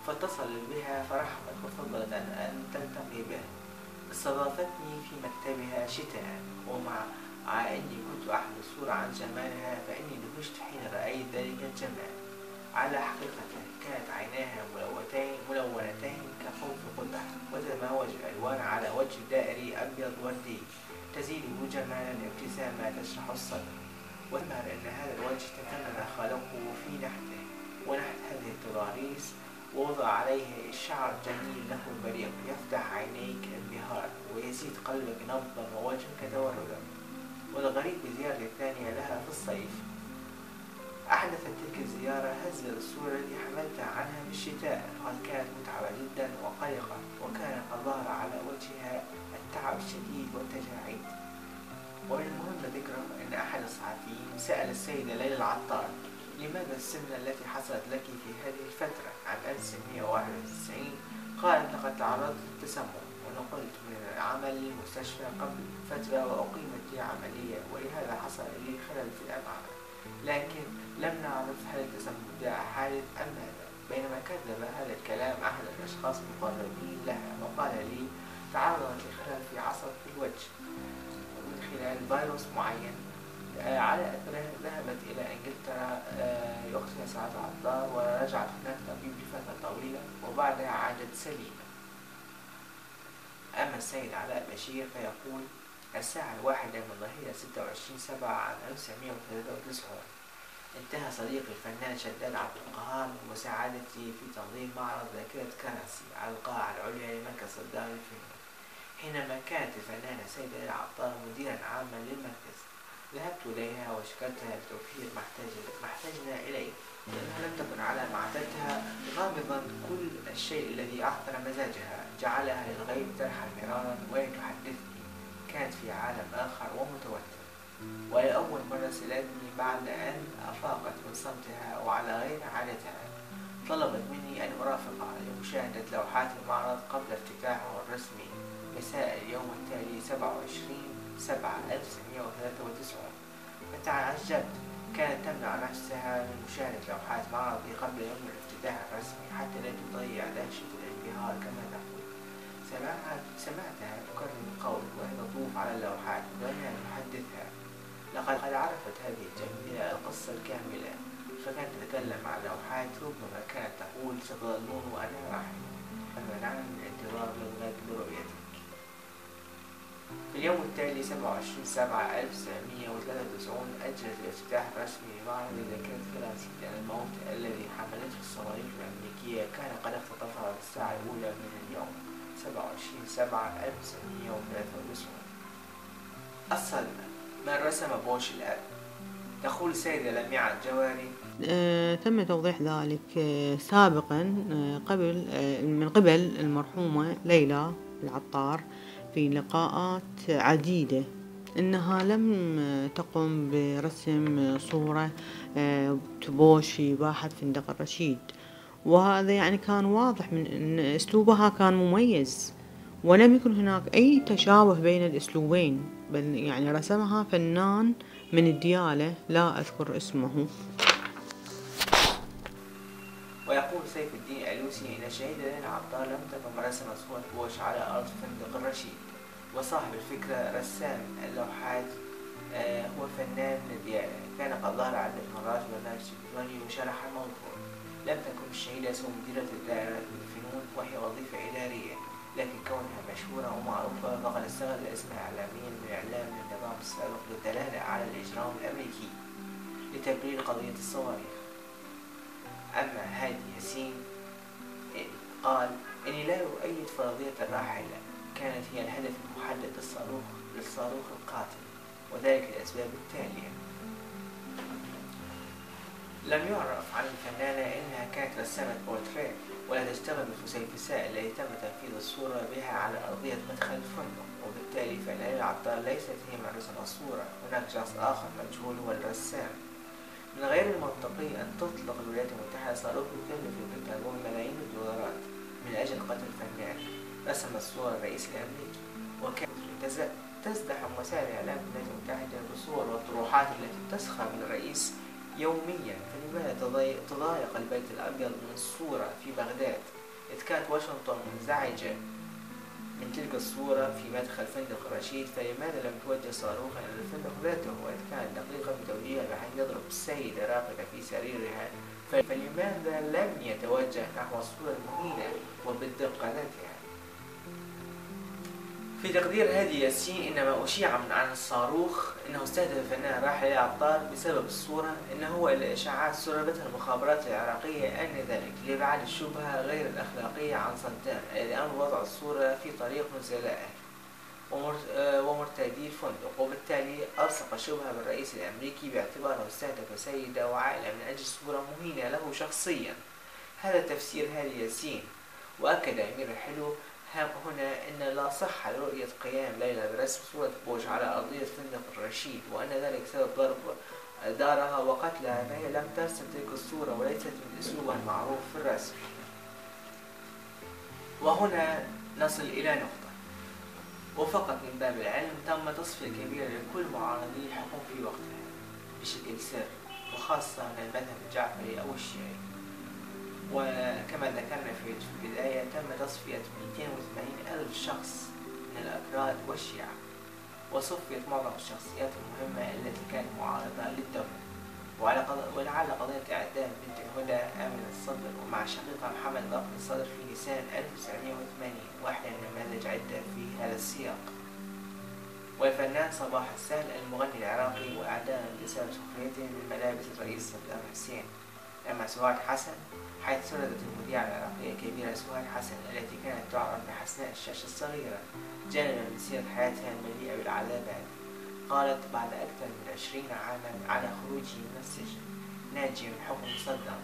Speaker 1: فاتصل بها فرحبت وفضلت أن تلتقي به. استضافتني في مكتبها شتاء، ومع أني كنت أحمل صورة عن جمالها فإني دهشت حين رأيت ذلك الجمال. على حقيقته كانت عيناها ملونتين ملونتين كخوف قدح، وتماوج الألوان على وجه دائري أبيض وردي تزيده جمالا ابتسامة تشرح الصدر. وظهر أن هذا الوجه تفنن خلقه في نحته ونحت هذه التضاريس، ووضع عليه الشعر جميل له بريق يفتح عينيك انبهار ويزيد قلبك نبضا ووجهك توردا. والغريب بزيارة الثانية لها في الصيف. أحدثت تلك الزيارة هزة الصورة التي حملتها عنها بالشتاء، فقد كانت متعبة جدا وقلقة، وكان قد ظهر على وجهها التعب الشديد والتجاعيد. ومن المهم ذكره أن أحد الصحفيين سأل السيدة ليلى العطار: لماذا السمنة التي حصلت لك في هذه الفترة عام ألف وتسعمائة وواحد وتسعين؟ قالت: لقد تعرضت للتسمم ونقلت من العمل للمستشفى قبل فترة وأقيمت لي عملية، ولهذا حصل لي خلل في الأمعاء، لكن لم نعرف هل التسمم ده حادث أم ماذا. بينما كذب هذا الكلام أحد الأشخاص المقربين لها وقال لي: تعرضت لخلل في عصب في الوجه من خلال فيروس معين. على أثره ذهبت إلى إنجلترا أختها سعاد العطار، ورجعت هناك طبيب لفترة طويلة، وبعدها عادت سليمة. أما السيد علاء بشير فيقول: الساعة الواحدة من ظهيرة ستة وعشرين سبعة عام ألف وتسعمائة وثلاثة وتسعين انتهى صديقي الفنان شداد عبد القهار بمساعدتي في تنظيم معرض ذاكرة كراسي على القاعة العليا لمركز صدام للفنون، حينما كانت الفنانة سيدة ليلى العطار مديرا عاما للمركز. ذهبت إليها وشكرتها لتوفير ما احتجنا إليه، لأنها لم تكن على معدتها غامضا كل الشيء الذي أعثر مزاجها جعلها للغيب ترحل مرارا وهي تحدثني. كانت في عالم آخر ومتوتر، ولأول مرة سألتني بعد أن أفاقت من صمتها وعلى غير عادتها. طلبت مني أن أرافقها لمشاهدة لوحات المعرض قبل افتتاحه الرسمي مساء اليوم التالي سبعة وعشرين سبعة ألف وتسعمائة وثلاثة وتسعين. فتعجبت، كانت تمنع نفسها من مشاهدة لوحات معرضي قبل يوم الافتتاح الرسمي حتى لا تضيع دهشة الانبهار كما تقول. سمعتها تكرر القول وهي تطوف على اللوحات دون أن تحدثها. لقد عرفت هذه الجميلة القصة الكاملة، فكانت تتكلم عن اللوحات، ربما كانت تقول: ستظلون وأنا راحل، فمنعنا من الانتظار للغاية لرؤيتك. في اليوم التالي سبعة وعشرين سبعة ألف وتسعمائة وثلاثة وتسعين أجرت الافتتاح الرسمي لمعرض ذاكرة كراسي، لأن الموت الذي حملته الصواريخ الأمريكية كان قد اختطفها في الساعة الأولى من اليوم سبعة وعشرين سبعة ألف وتسعمائة وثلاثة وتسعين. الصدمة: من رسم بوش الأب؟ تقول السيدة لميعة الجواري:
Speaker 4: أه تم توضيح ذلك أه سابقا أه قبل أه من قبل المرحومة ليلى العطار في لقاءات عديدة، إنها لم تقم برسم صورة أه بوش في باحة فندق الرشيد، وهذا يعني كان واضح من أن أسلوبها كان مميز، ولم يكن هناك أي تشابه بين الأسلوبين، بل يعني رسمها فنان من الديالة لا أذكر اسمه.
Speaker 1: ويقول سيف الدين ألوسي: إن الشهيدة ليلى العطار لم تكن رسمت صورة بوش على أرض فندق الرشيد، وصاحب الفكرة رسام اللوحات آه هو فنان من الديالة كان قد ظهر عدة مرات في برنامج تلفزيوني وشرح الموضوع. لم تكن الشهيدة سوى مديرة الدائرة للفنون وهي وظيفة إدارية، لكن كونها مشهورة ومعروفة فقد استغل اسمها إعلاميا من إعلام النظام السابق للدلالة على الإجرام الأمريكي لتبرير قضية الصواريخ. أما هادي ياسين قال: إني لا أؤيد فرضية الراحلة، كانت هي الهدف المحدد للصاروخ للصاروخ القاتل، وذلك للأسباب التالية: لم يعرف عن الفنانة إنها كانت رسامة بورتريه ولا تشتغل بالفسيفساء التي تم تنفيذ الصورة بها على أرضية مدخل الفندق، وبالتالي فليلى العطار ليست هي من رسم الصورة، هناك شخص آخر مجهول هو الرسام. من غير المنطقي أن تطلق الولايات المتحدة صاروخ يكلف البنتاغون ملايين الدولارات من أجل قتل الفنان رسم الصورة الرئيس الأمريكي، وكانت تزدحم وسائل الإعلام في الولايات المتحدة بالصور والطروحات التي تسخر من الرئيس يوميا، فلماذا تضايق البيت الأبيض من الصورة في بغداد؟ إذ كانت واشنطن منزعجة من تلك الصورة في مدخل فندق رشيد، فلماذا لم توجه صاروخا إلى الفندق ذاته؟ وإذ كانت دقيقة بتوجيهها بحيث يضرب السيدة راقدة في سريرها، فلماذا لم يتوجه نحو الصورة المهينة وبالدقة ذاتها؟ في تقدير هادي ياسين، إنما أشيع من عن الصاروخ إنه استهدف الفنان راحل العطار بسبب الصورة، إنه هو إلى إشاعات سردتها المخابرات العراقية آنذاك لإبعاد الشبهة غير الأخلاقية عن صدام الذي قام بوضع الصورة في طريق نزلائه ومرتدي الفندق، وبالتالي ألصق الشبهة بالرئيس الأمريكي باعتباره استهدف سيدة وعائلة من أجل صورة مهينة له شخصيا. هذا تفسير هادي ياسين. وأكد أمير الحلو هنا أن لا صحة لرؤية قيام ليلى برسم صورة بوش على أرضية فندق الرشيد، وأن ذلك سبب ضرب دارها وقتلها، فهي لم ترسم تلك الصورة وليست من أسلوبها المعروف في الرسم. وهنا نصل إلى نقطة، وفقط من باب العلم تم تصفية كبيرة لكل معارضي الحكم في وقتها بشكل سري، وخاصة من المذهب الجعفري أو الشيعي. وكما ذكرنا في البداية تم تصفية مئتين وثمانين ألف شخص من الأكراد والشيعة، وصفيت معظم الشخصيات المهمة التي كانت معارضة للدولة. ولعل قضية إعدام بنت الهدى آمنة الصدر ومع شقيقها محمد باقر الصدر في نيسان ألف وتسعمائة وثمانين واحدة من نماذج عدة في هذا السياق. والفنان صباح السهل المغني العراقي وإعدام بسبب سخريته من ملابس الرئيس صدام حسين. أما سهاد حسن، حيث سردت المذيعة العراقية كبيرة سهاد حسن التي كانت تعرف بحسناء الشاشة الصغيرة جانبا من سيرة حياتها المليئة بالعذابات، قالت بعد أكثر من عشرين عاما على خروجه من السجن ناجي من حكم صدام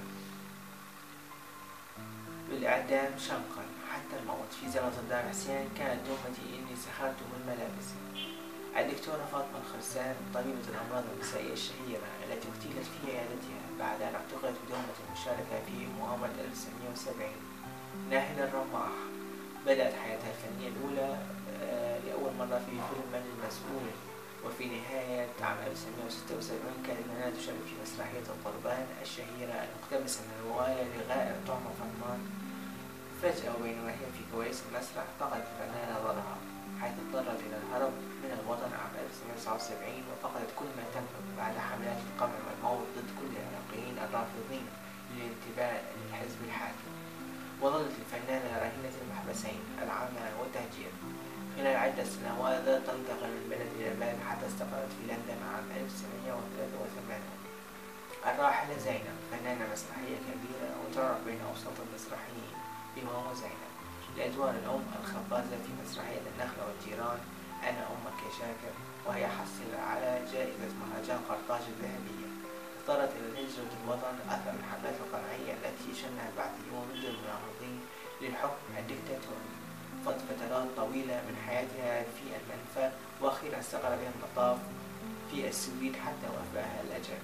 Speaker 1: بالإعدام شنقا حتى الموت في زمن صدام حسين، كانت تهمتي إني سخرته من ملابسي. الدكتورة فاطمة الخرسان طبيبة الأمراض النسائية الشهيرة التي اغتيلت في عيادتها بعد أن اعتقلت بتهمة المشاركة في مؤامرة ألف وتسعمائة وسبعين. ناهد الرماح بدأت حياتها الفنية الأولى لأول مرة في فيلم من المسؤول، وفي نهاية عام ألف وتسعمائة وستة وسبعين كانت منال تشارك في مسرحية القربان الشهيرة المقتبسة من الرواية لغائر طعمة فرمان. فجأة وبينما هي في كواليس المسرح فقدت الفنانة نظرها، حيث اضطرت إلى الهرب من الوطن عام ألف وتسعمائة وتسعة وسبعين، وفقدت كل ما تملك بعد حملات القمع والموت ضد كل العراقيين الرافضين للانتماء للحزب الحاكم. وظلت الفنانة رهينة المحبسين العمى والتهجير خلال عدة سنوات، تنتقل من بلد إلى بلد حتى استقرت في لندن عام ألف وتسعمائة وثلاثة وثمانين. الراحلة زينب فنانة مسرحية كبيرة وتعرف بين أوساط المسرحيين بماما زينب لأدوار الأم الخبازة في مسرحية النخلة والجيران، أنا أمك يا شاكر، وهي حصيلة على جائزة مهرجان قرطاج الذهبية. اضطرت إلى الهجرة الوطن أثر الحملات القمعية التي شنها البعثيون ضد المناهضين للحكم الدكتاتوري. قضت فترات طويلة من حياتها في المنفى، وأخيرا استقر بها المطاف في السويد حتى وفاها الأجل.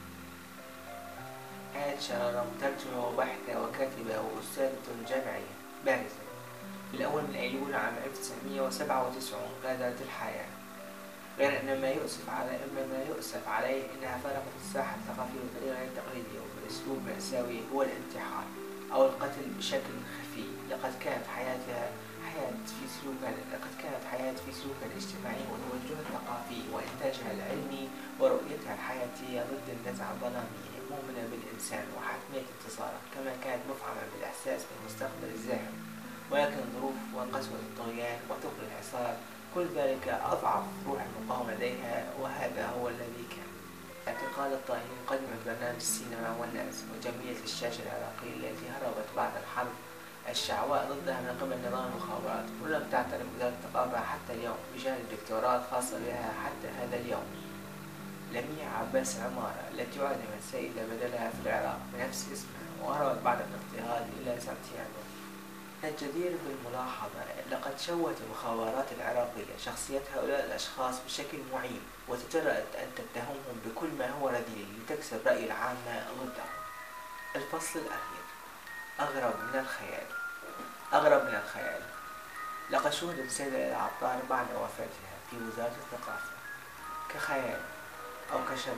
Speaker 1: كانت شرارة مترجمة وباحثة وكاتبة وأستاذة جامعية بارزة. في الأول من أيلول عام ألف وتسعمائة وسبعة وتسعين غادرت الحياة، غير أن ما يؤسف على إما ما يؤسف عليه إنها فارقت الساحة الثقافية بطريقة غير تقليدية وبأسلوب مأساوي هو الانتحار أو القتل بشكل خفي. لقد كانت حياتها حياة في سلوكها لقد كانت حياة في سلوكها الاجتماعي وتوجهها الثقافي وإنتاجها العلمي ورؤيتها الحياتية ضد النزعة الظلامية، مؤمنة بالإنسان وحتمية انتصاره، كما كانت مفعمة بالإحساس بالمستقبل الزاهر. ولكن الظروف وقسوة الطغيان وثقل الحصار كل ذلك أضعف روح المقاومة لديها، وهذا هو الذي كان. اعتقال الطاهين قدمت برنامج السينما والناس وجمعية الشاشة العراقية التي هربت بعد الحرب الشعواء ضدها من قبل نظام المخابرات، ولم تعترف وزارة الثقافة حتى اليوم بجانب دكتورات خاصة بها حتى هذا اليوم. لميع عباس عمارة التي عدم السيدة بدلها في العراق بنفس اسمها وهربت بعد الاضطهاد إلى سانتياغو. الجدير بالملاحظة لقد شوهت المخابرات العراقية شخصية هؤلاء الأشخاص بشكل معيب، وتجرأت أن تتهمهم بكل ما هو رذيل لتكسب رأي العامة ضدهم. الفصل الأخير، أغرب من الخيال. أغرب من الخيال لقد شوهدت السيدة ليلى العطار بعد وفاتها في وزارة الثقافة كخيال أو كشبح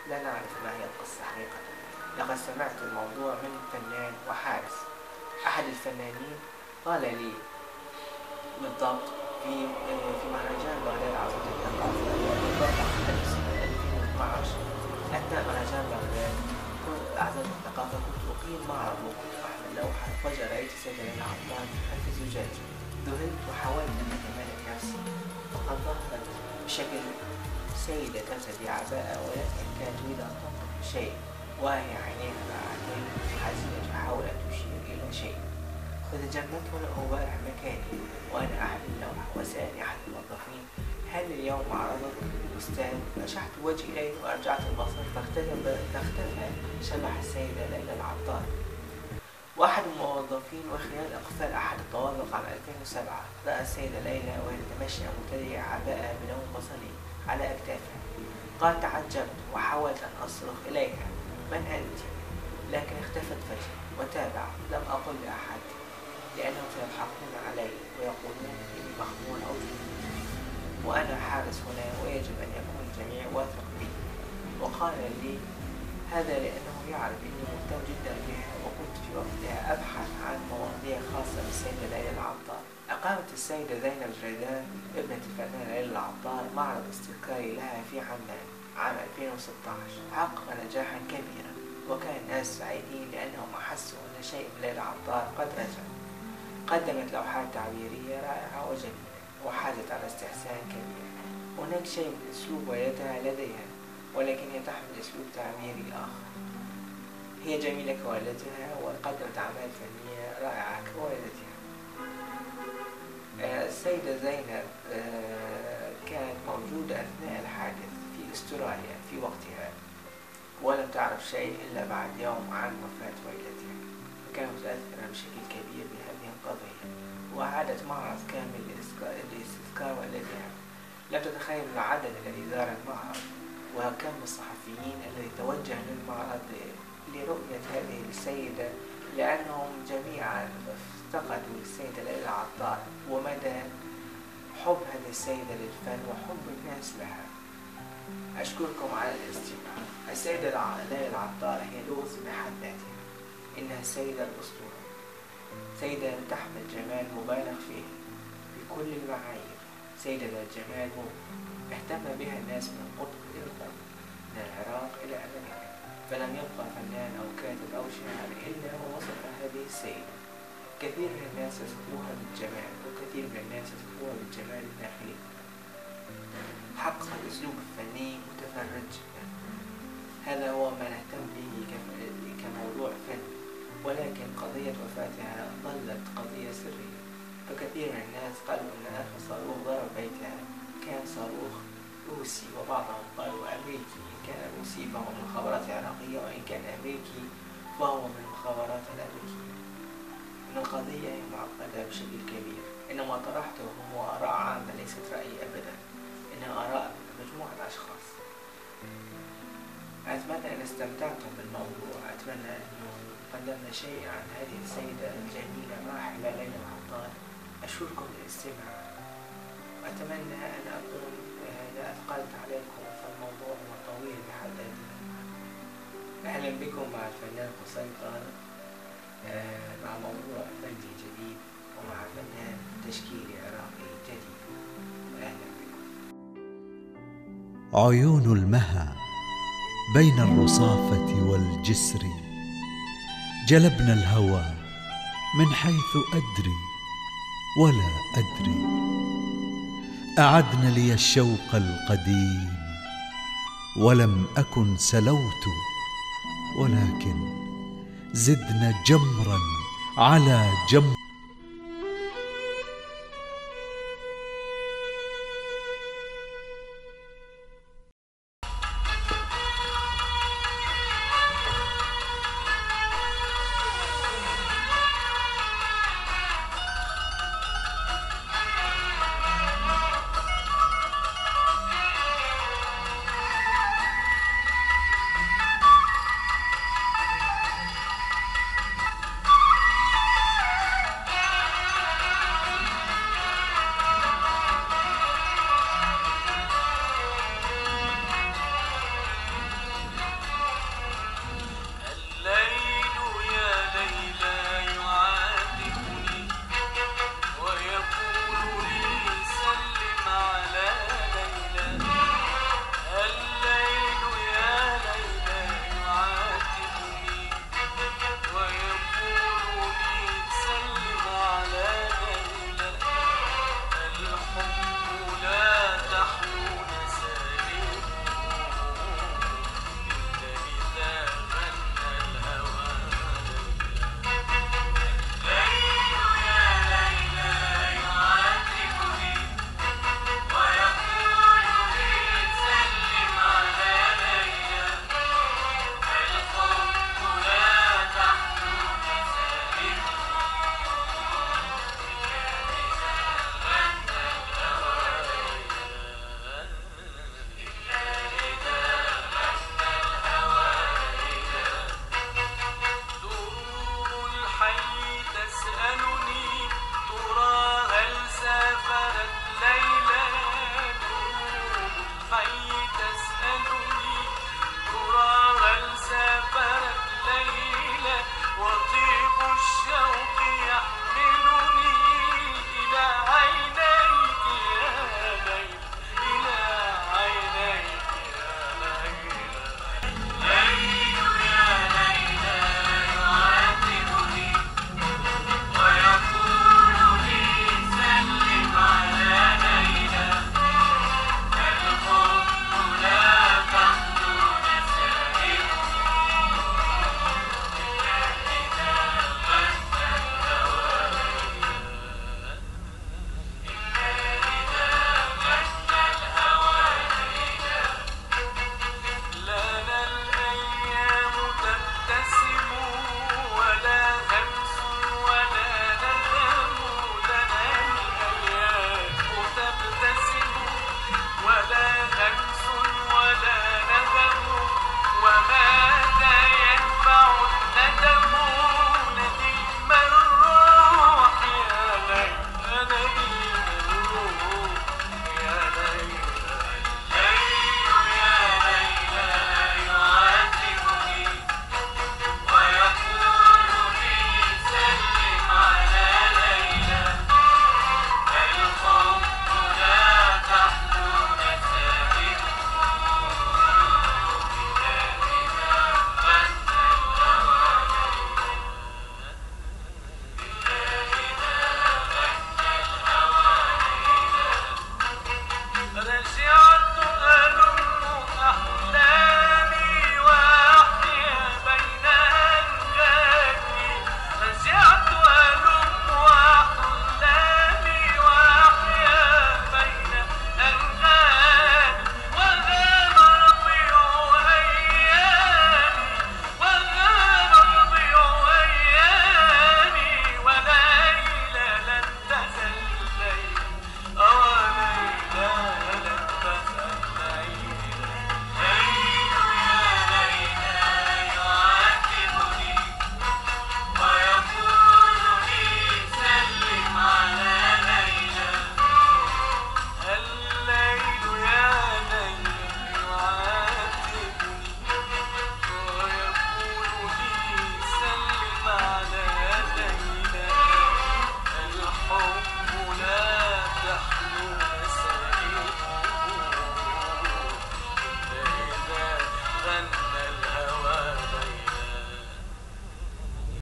Speaker 1: لا نعرف ما هي القصة حقيقة. لقد سمعت الموضوع من فنان وحارس. أحد الفنانين قال لي بالضبط في في مهرجان بغداد عاصمة الثقافة ألف واثنين عشر. أثناء مهرجان بغداد عاصمة الثقافة كنت أقيم معرض وكنت أحمل لوحة، فجأة رأيت السيدة ليلى عطار خلف زجاجة. ذهلت وحاولت أن أتمالك نفسي، فقد ظهرت بشكل سيدة ترتدي عباءة ولكن كانت تريد أن تنطق بشيء، وهي عينيها بعينين حزينة تحاول أن تشير إلى شيء. فتجمدت هنا أبارع مكاني وأنا أحمل اللوحة، وسألني أحد الموظفين: هل اليوم معرضك أستاذ؟ أشعت وجهي إليه وأرجعت البصر فاختفى شبح السيدة ليلى العطار. واحد الموظفين وخلال إقفال أحد الطوابق عام ألفين وسبعة رأى السيدة ليلى وهي تمشي مرتدية عباءة بلون بصلي على أكتافها. قال: تعجبت وحاولت أن أصرخ إليها: من أنت؟ لكن اختفت فجأة. وتابع: لم أقل لأحد لأنهم سيضحكون علي ويقولون إني مخمول أو جنون، وأنا حارس هنا ويجب أن يكون الجميع واثق بي. وقال لي هذا لأنه يعرف إني مهتم جدا بها، وكنت في وقتها أبحث عن مواضيع خاصة بالسيدة ليلى العطار. أقامت السيدة زينب جريدان ابنة الفنان ليلى العطار معرض استذكاري لها في عمان عام ألفين وستة عشر. حقق نجاحا كبيرا، وكان الناس سعيدين لأنهم أحسوا أن شيء من ليلى العطار قد رجع. قدمت لوحات تعبيرية رائعة وجميلة وحازت على استحسان كبير. هناك شيء من أسلوب والدها لديها، ولكن هي تحمل أسلوب تعبيري آخر. هي جميلة كوالدتها وقدمت أعمال فنية رائعة كوالدتها. السيدة زينب كانت موجودة أثناء الحادث في أستراليا في وقتها، ولم تعرف شيء إلا بعد يوم عن وفاة والدتها، فكانت متأثرة بشكل كبير بهذه القضية، وأعادت معرض كامل لاستذكار والدتها. لم تتخيل العدد الذي زار المعرض وكم الصحفيين الذي توجه للمعرض لرؤية هذه السيدة، لأنهم جميعا افتقدوا السيدة ليلى العطار ومدى حب هذه السيدة للفن وحب الناس لها. أشكركم على الاستماع. السيدة ليلى العطار هي لغز بحد ذاتها. إنها السيدة الأسطورة، سيدة تحمل جمال مبالغ فيه بكل المعايير، سيدة ذات جمال اهتم بها الناس من القطب إلى الغرب، من العراق إلى أمريكا، فلم يبقى فنان أو كاتب أو شاعر إلا ووصف هذه السيدة. كثير من الناس يصفوها بالجمال، وكثير من الناس يصفوها بالجمال الداخلي. حقق الأسلوب الفني متفرج جدا، هذا هو ما نهتم به كموضوع فن، ولكن قضية وفاتها ظلت قضية سرية. فكثير من الناس قالوا أن آخر صاروخ ضرب بيتها كان صاروخ روسي، وبعضهم قالوا أمريكي. إن كان روسي فهو من المخابرات العراقية، وإن كان أمريكي فهو من المخابرات الأمريكية. إن القضية معقدة بشكل كبير. إنما طرحته هو آراء عامة ليست رأيي أبدا، إنها آراء مجموعة أشخاص. أتمنى أن استمتعتم بالموضوع، أتمنى أنه قدمنا شيء عن هذه السيدة الجميلة الراحلة ليلى العطار. أشكركم للاستماع، وأتمنى أن أكون لا أثقلت عليكم، فالموضوع هو طويل بحد ذاته. أهلا بكم مع الفنان قصيطر مع موضوع فني جديد ومع فنان تشكيلي عراقي جديد. أهلا بكم.
Speaker 8: عيون المها بين الرصافة والجسر، جلبنا الهوى من حيث أدري ولا أدري، أعدن لي الشوق القديم ولم أكن سلوت، ولكن زدنا جمرا على جمر.